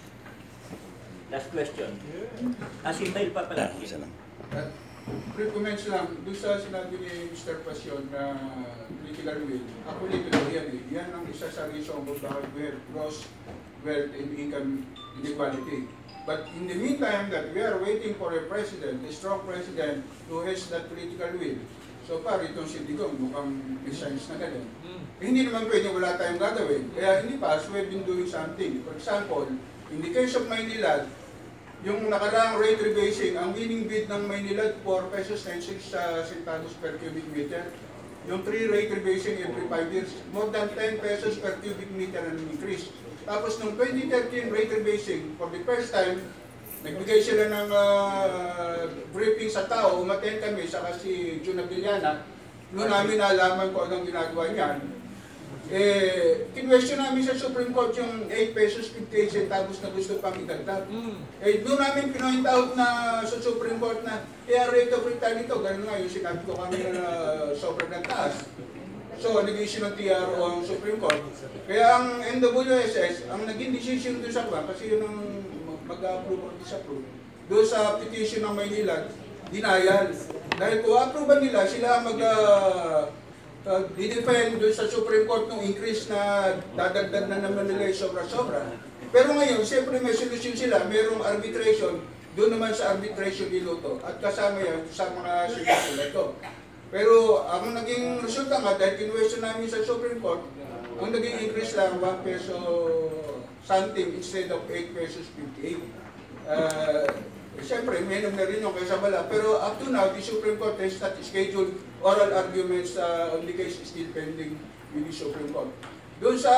Last question. Ah, si Mail pa pala. Ah, isa lang. Brief comments lang, doon sa sinabi ni Mister Pasyon na political will, actually ito yan eh. Yan ang isa sa reason kung bakit we have gross wealth and income inequality. But in the meantime that we are waiting for a president, a strong president who has that political will. So par itong si Digong mukhang may signs na ganun. Eh, hindi naman pwede wala tayong gagawin. Kaya in the past, we've been doing something. For example, in the case of Maynilad, yung nakaraang rate rebasing, ang winning bid ng Maynilad, four pesos ninety-six uh, centavos per cubic meter. Yung three rate rebasing every five years, more than ten pesos per cubic meter ang increase. Tapos nung twenty thirteen rate rebasing, for the first time, nagbigay sila ng uh, briefing sa tao, umaten kami, saka si Jun Abiliana, noon namin nalaman kung anong ginagawa niyan. Eh, kinwestiyon namin sa Supreme Court yung eight pesos fifty-eight centavos na gusto pang idagdag. Mm. Eh, doon namin pinoint out na sa Supreme Court na kaya rate of return ito, ganun nga yung sinabi ko kami na uh, sobrang nagtaas. So, nag-issue ng T R O ang Supreme Court. Kaya ang N W S S, ang naging decision doon sa kwa, kasi yun ang mag-approve o disapprove, doon sa petition ng Maynila, denial. Dahil kung approve nila, sila ang mag- uh, Uh, di-defend doon sa Supreme Court ng increase na dadagdag na naman nila yung sobra-sobra. Pero ngayon, siyempre may solution sila, mayroong arbitration, doon naman sa arbitration niluto. At kasama yan sa mga solution na ito. Pero ang naging resulta nga, dahil kinwestiyon namin sa Supreme Court, ang naging increase lang one peso something instead of eight pesos fifty-eight. Uh, Siyempre, meron na rin yung kaysa bala. Pero up to now, the Supreme Court has not scheduled oral arguments uh, on the case is still pending with the Supreme Court. Doon sa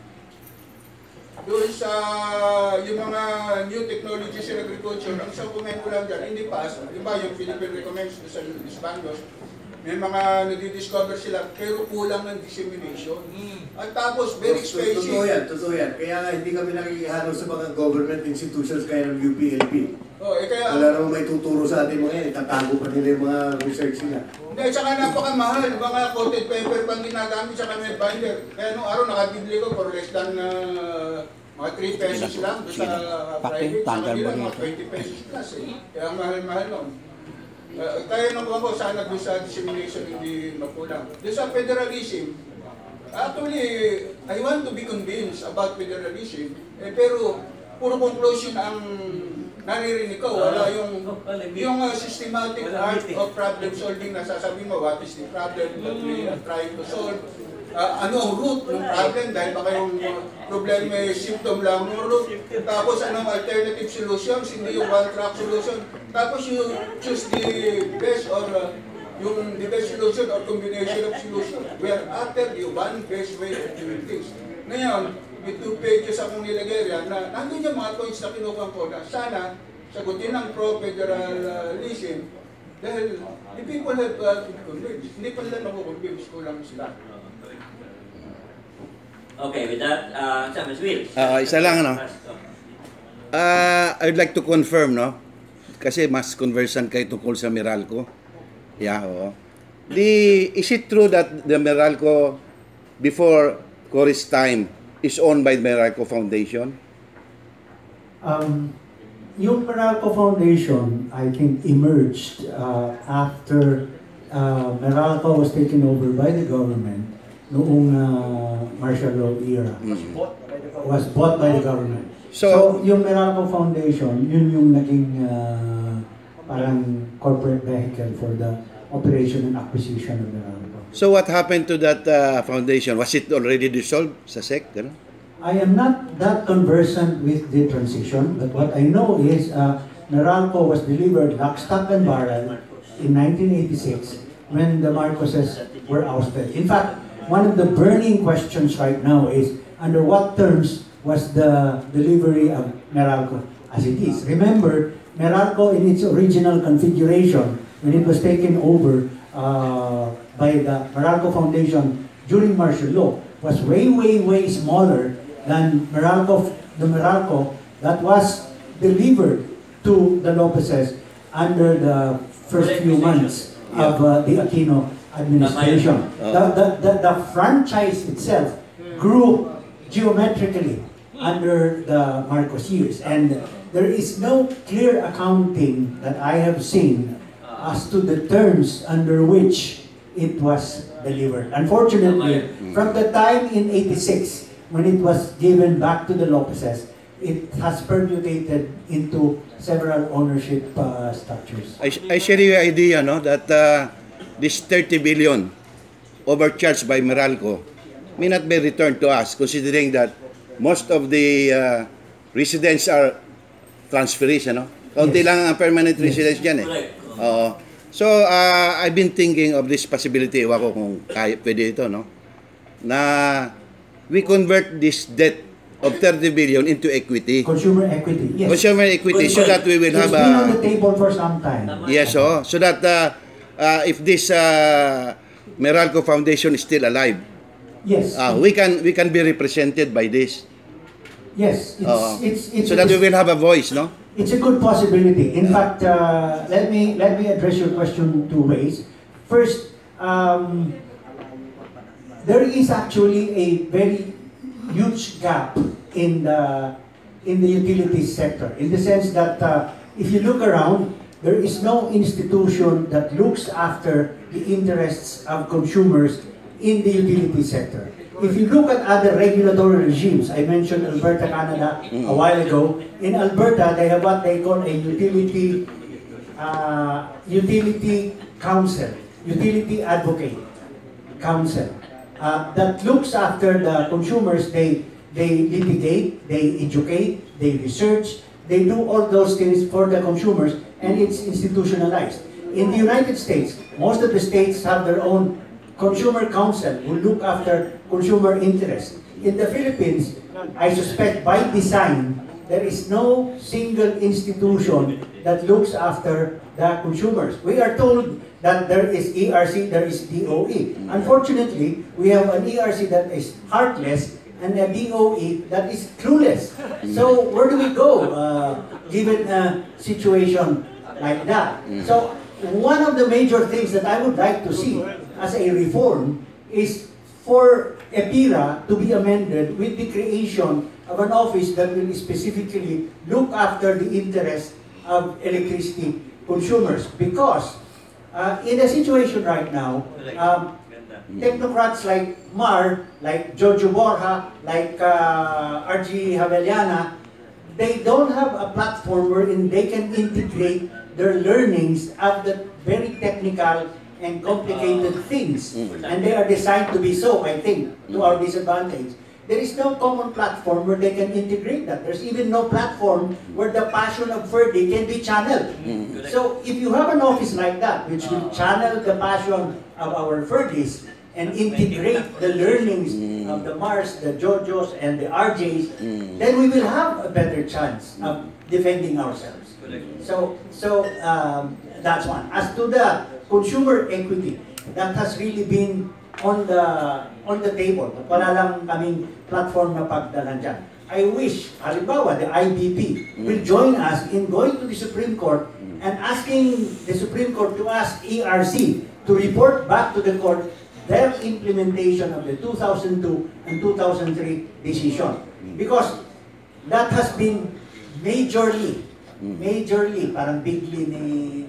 doon sa yung mga new technologies in agriculture, ang isang comment ko lang dyan, in the past, iba yung Philippine recommends sa Isbandos, may mga nadidiscover sila, pero kulang ng dissemination. Mm. At tapos, very expensive. Totoo yan, totoo yan. Kaya nga hindi kami nakikihalo sa mga government institutions kaya ng U P L P. Oh, eh kaya... Wala naman may tuturo sa atin mga yan. Tatago pa nila yung mga research nila. Hindi, tsaka napakamahal. Mga coated paper pang ginagamit sa kami binder. Kaya nung araw nakabibili ko for less than uh, mga three pesos lang sa private. Sa kanila mga twenty pesos plus eh. Kaya mahal-mahal nun. Uh, kaya nung ko sana doon sa dissemination hindi mapulang. Doon sa federalism, actually, I want to be convinced about federalism. Eh, pero puro conclusion ang naririnig ko, wala yung yung uh, systematic art of problem solving na sasabihin mo, what is the problem that we are trying to solve? Uh, ano ang root ng problem? Dahil baka yung problem may symptom lang ng root. Tapos anong alternative solutions, hindi yung one-track solution. Tapos you choose the best or uh, yung the best solution or combination of solution. We are after the one best way of doing things. Ngayon, may two pages akong nilagay yan na nandun yung mga points na kinukuha ko na sana sagutin ng pro-federalism dahil the people have uh, to be convinced. Hindi pa nila nakukonvince, kulang sila. Okay, with that, uh, Miz Will. Ah, isa lang ano. Uh, I'd like to confirm, no? Kasi mas conversant kayo tungkol sa Meralco. Yeah, oo. The, is it true that the Meralco, before Cory's time, is owned by the Meralco Foundation? Um, yung Meralco Foundation, I think, emerged uh, after uh, Meralco was taken over by the government noong uh, martial law era. Mm. Was bought by the government. So, so yung Meralco Foundation, yun yung naging uh, parang corporate vehicle for the operation and acquisition of Meralco. So what happened to that uh, foundation? Was it already dissolved sa S E C? Ganun? I am not that conversant with the transition, but what I know is uh, Meralco was delivered lock, stock, and barrel in nineteen eighty-six when the Marcoses were ousted. In fact, one of the burning questions right now is under what terms was the delivery of Meralco as it is. Remember, Meralco in its original configuration, when it was taken over uh, by the Meralco Foundation during martial law, was way, way, way smaller than Meralco, the Meralco that was delivered to the Lopezes under the first few months of uh, the Aquino administration. The, the, the, the franchise itself grew geometrically under the Marcos years, and there is no clear accounting that I have seen as to the terms under which it was delivered. Unfortunately, from the time in eighty-six, when it was given back to the Lopezes, it has permutated into several ownership uh, structures. I, I share your idea, no, that uh, this thirty billion overcharged by Meralco may not be returned to us, considering that most of the uh, residents are transferees, ano? Kaunti Yes. lang ang permanent residents dyan eh. Oo. So, uh, I've been thinking of this possibility, ewan ko kung kaya, pwede ito, no? Na we convert this debt of thirty billion into equity. Consumer equity, yes. Consumer equity, so that we will It's have been on a... the table for some time. Yes, oh, so that uh, uh, if this uh, Meralco Foundation is still alive, Yes. uh, we can we can be represented by this. Yes, it's, Uh, it's, it's, so that we it's, will have a voice, no? it's a good possibility. In fact, uh, let me let me address your question two ways. First, um, there is actually a very huge gap in the in the utilities sector, in the sense that uh, if you look around, there is no institution that looks after the interests of consumers in the utility sector. If you look at other regulatory regimes, I mentioned Alberta, Canada a while ago. In Alberta, they have what they call a utility uh, utility council, utility advocate council uh, that looks after the consumers. They they litigate, they educate, they research, they do all those things for the consumers, and it's institutionalized. In the United States, most of the states have their own consumer council who look after consumer interests. In the Philippines, I suspect by design, there is no single institution that looks after the consumers. We are told that there is E R C, there is D O E. Unfortunately, we have an E R C that is heartless and a D O E that is clueless. So where do we go uh, given a situation like that? So one of the major things that I would like to see as a reform is for EPIRA to be amended with the creation of an office that will specifically look after the interests of electricity consumers. Because uh, in a situation right now, um, technocrats like Mar, like Jojo Borja, like uh, R G Javellana, they don't have a platform wherein they can integrate their learnings of the very technical and complicated things. And they are designed to be so, I think, to our disadvantage. There is no common platform where they can integrate that. There's even no platform where the passion of Ferdy can be channeled. So if you have an office like that, which will channel the passion of our Ferdys and integrate the learnings of the Mars, the Jojos, and the R Js, then we will have a better chance of defending ourselves. So, so um, that's one. As to the consumer equity, that has really been on the on the table. Wala lang kaming platform na pagdalan dyan. I wish, halimbawa, the I B P will join us in going to the Supreme Court and asking the Supreme Court to ask E R C to report back to the court their implementation of the two thousand two and two thousand three decision. Because that has been majorly, majorly, parang bigly ni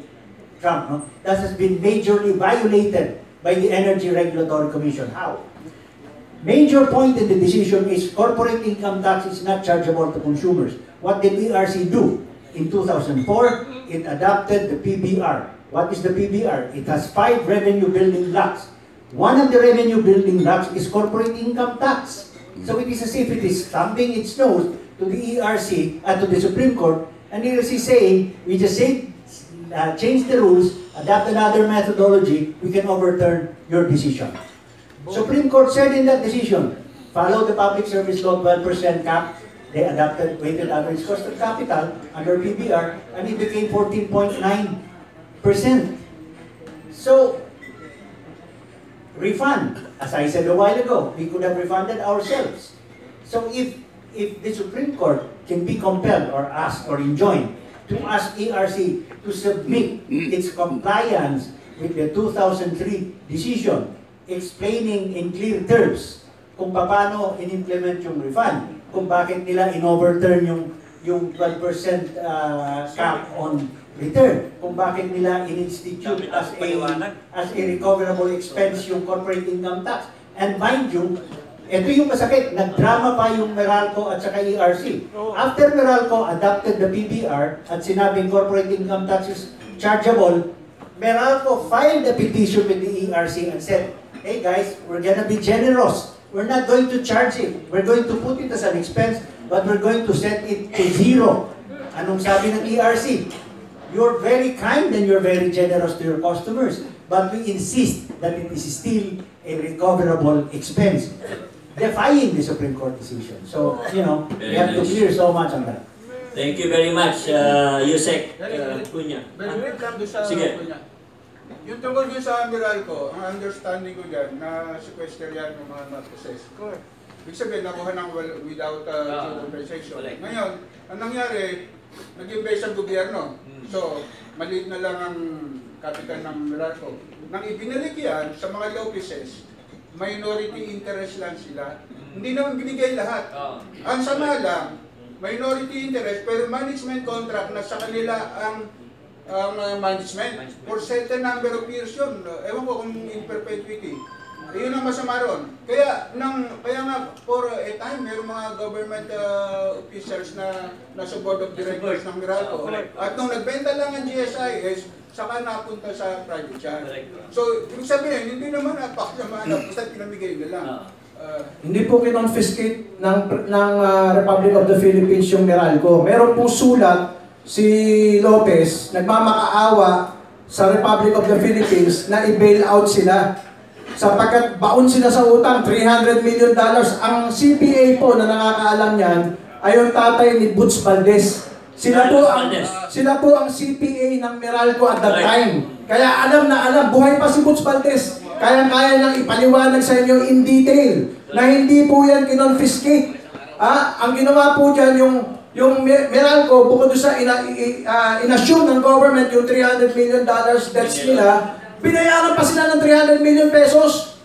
Trump, no? That has been majorly violated by the Energy Regulatory Commission. How? Major point in the decision is corporate income tax is not chargeable to consumers. What did E R C do? In two thousand four, it adopted the P B R. What is the P B R? It has five revenue building blocks. One of the revenue building blocks is corporate income tax. So it is as if it is thumbing its nose to the E R C, uh, to the Supreme Court, and E R C saying, we just say, uh, change the rules, adopt another methodology, we can overturn your decision. Supreme Court said in that decision, follow the Public Service Law twelve percent cap. They adopted weighted average cost of capital under P B R, and it became fourteen point nine percent. So, refund, as I said a while ago, we could have refunded ourselves. So if, if the Supreme Court can be compelled or asked or enjoined to ask E R C to submit its compliance with the two thousand three decision, explaining in clear terms kung paano in-implement yung refund, kung bakit nila in-overturn yung, yung twelve percent uh, cap on return, kung bakit nila in-institute as a, as a recoverable expense yung corporate income tax. And mind you, ito yung masakit, nagdrama pa yung Meralco at saka E R C. After Meralco adopted the P B R at sinabing corporate income tax is chargeable, Meralco filed a petition with the E R C and said, hey guys, we're gonna be generous. We're not going to charge it. We're going to put it as an expense, but we're going to set it to zero. Anong sabi ng E R C? You're very kind and you're very generous to your customers, but we insist that it is still a recoverable expense, defying the Supreme Court decision. So, you know, we have to clear so much on that. Thank you very much, uh, Yusek uh, Cunha. Pero wait lang doon sa Sige. Cunha. Yung tungkol doon sa Meralco, ang understanding ko dyan, na sequester yan ng mga not-possessed. Ibig sabihin, nakuha ng well, without uh, due compensation. Ngayon, ang nangyari, nag-invest ang gobyerno. So, maliit na lang ang kapital ng Meralco. Nang ibinalik yan sa mga low-pieces, minority interest lang sila. Hindi naman binigay lahat. Ang sama lang, minority interest, pero management contract na sa kanila ang ang uh, management for certain number of years yun. Ewan ko kung in perpetuity. Yun ang masama ron. Kaya, nang, kaya nga, for a time, mayroong mga government uh, officials na nasa board of directors ng Meralco. At nung nagbenta lang ang G S I S, saka napunta sa private yan. So, ibig sabihin, hindi naman napakasama na, basta pinamigay nila. Uh, Hindi po kinonfiscate ng, ng uh, Republic of the Philippines yung Meralco. Meron pong sulat si Lopez, nagmamakaawa sa Republic of the Philippines na i-bail out sila. Sapagkat baon sila sa utang, three hundred million dollars. Ang C P A po na nakakaalam yan ay yung tatay ni Butch Valdez. Sila po ang, sila po ang C P A ng Meralco at that time. Kaya alam na alam, buhay pa si Butch Valdez. kaya-kaya niyang ipaliwanag sa inyo in detail na hindi po yan kinonfiscate. Ah, ang ginawa po dyan, yung, yung Meralco, bukod doon sa ina, uh, inassume ng government yung three hundred million dollars debts nila, binayaran pa sila ng three hundred million pesos.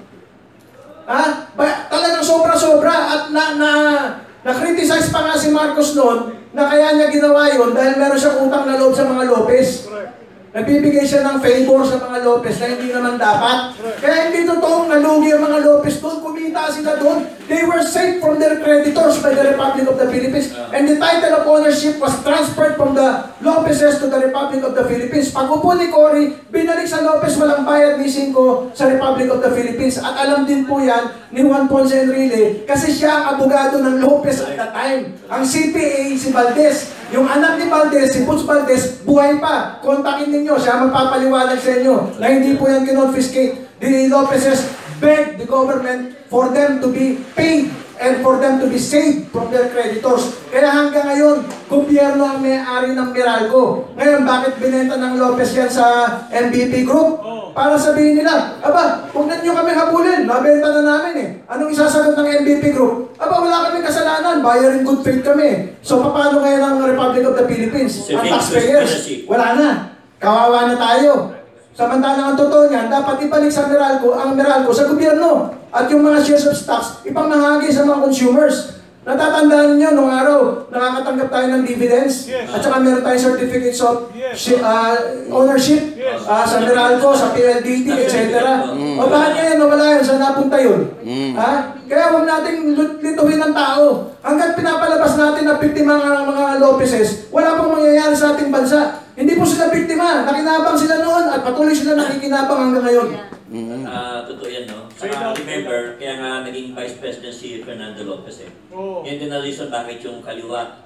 Ah, ba, talagang sobra-sobra at na, na, na-criticize pa nga si Marcos noon na kaya niya ginawa yun dahil meron siyang utang na loob sa mga Lopez. Nagbibigay siya ng favor sa mga Lopez na hindi naman dapat. Kaya hindi totoong nalugi ang mga Lopez doon. Kumita sila doon. They were saved from their creditors by the Republic of the Philippines. And the title of ownership was transferred from the Lopezes to the Republic of the Philippines. Pag upo ni Cory, binalik sa Lopez walang bayad ni Cinco sa Republic of the Philippines. At alam din po yan ni Juan Ponce Enrile kasi siya ang abogado ng Lopez at the time. Ang C P A, si Valdez. Yung anak ni Valdez, si Butch Valdez, buhay pa. Kontakin ninyo, siya magpapaliwanag sa inyo na hindi po yan kinonfiscate. The Lopezes begged the government for them to be paid and for them to be saved from their creditors. Kaya hanggang ngayon, gobyerno ang may-ari ng Meralco. Ngayon, bakit binenta ng Lopez yan sa M B P Group? Para sabihin nila, aba, huwag na nyo kami habulin, nabenta na namin eh. Anong isasagot ng M B P Group? Aba, wala kami kasalanan, buyer in good faith kami. So, paano ngayon ang Republic of the Philippines? Ang taxpayers, wala na. Kawawa na tayo. Samantalang ang totoo niyan, dapat ibalik sa Meralco, ang Meralco sa gobyerno. At yung mga shares of stocks, ipamahagi sa mga consumers. Natatandaan niyo nung araw, nakakatanggap tayo ng dividends. Yes. At saka meron tayong certificates of yes. uh, ownership yes. uh, sa Meralco, sa P L D T, et cetera. Mm. O bakit ngayon nawala yun? Saan napunta yun? Mm. Ha? Kaya huwag nating lituhin ng tao. Hanggat pinapalabas natin na biktima ng mga Lopezes, wala pong mangyayari sa ating bansa. Hindi po sila biktima. Nakinabang sila noon at patuloy sila nakikinabang hanggang ngayon. Mm-hmm. Uh, totoo yan, no? Saka remember, kaya nga naging Vice President si Fernando Lopez eh. Oh. Yan din na reason bakit yung kaliwa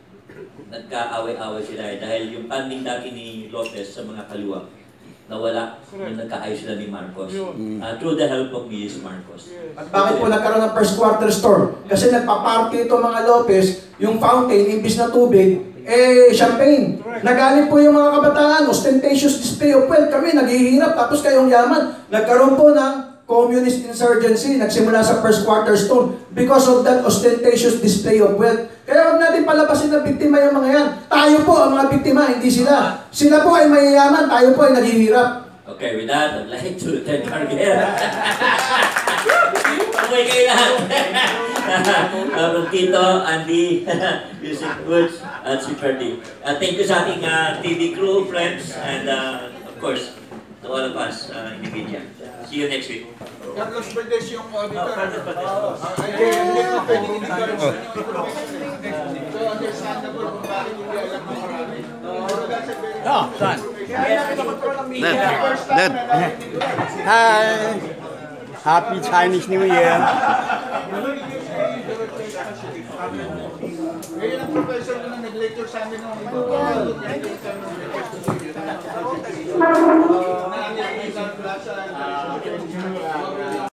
nagkaaway-away sila eh. Dahil yung funding dati ni Lopez sa mga kaliwa nawala nung nagkaayos sila ni Marcos. Mm. Uh, through the help of Miz Marcos. Yes. At bakit po nagkaroon ng first quarter storm? Kasi nagpa-party ito mga Lopez, yung fountain, imbis na tubig, eh, champagne. Nagalit po yung mga kabataan, ostentatious display of wealth. Kami, naghihirap, tapos kayong yaman. Nagkaroon po ng communist insurgency, nagsimula sa first quarter storm because of that ostentatious display of wealth. Kaya huwag natin palabasin na biktima yung mga yan. Tayo po ang mga biktima, hindi sila. Sila po ay mayayaman, tayo po ay naghihirap. Okay, with that, I'd like to thank Carguera. Okay kayo lahat. uh, Tito, Andy, Music Woods, at si Ferdy. Uh, thank you sa ating uh, T V crew, friends, and uh, of course, to all of us uh, in the media. See you next week. Carlos Valdez yung auditor. Oh, Carlos Valdez. Hindi ko pwedeng in-encourage na yung information. So, understandable kung bakit hindi alam ng marami. Pero that's a very... Oh, son. First time na narinig ko. Hi. Happy Chinese New Year. Ngayon ang professor na nag-lecture sa amin ng ito.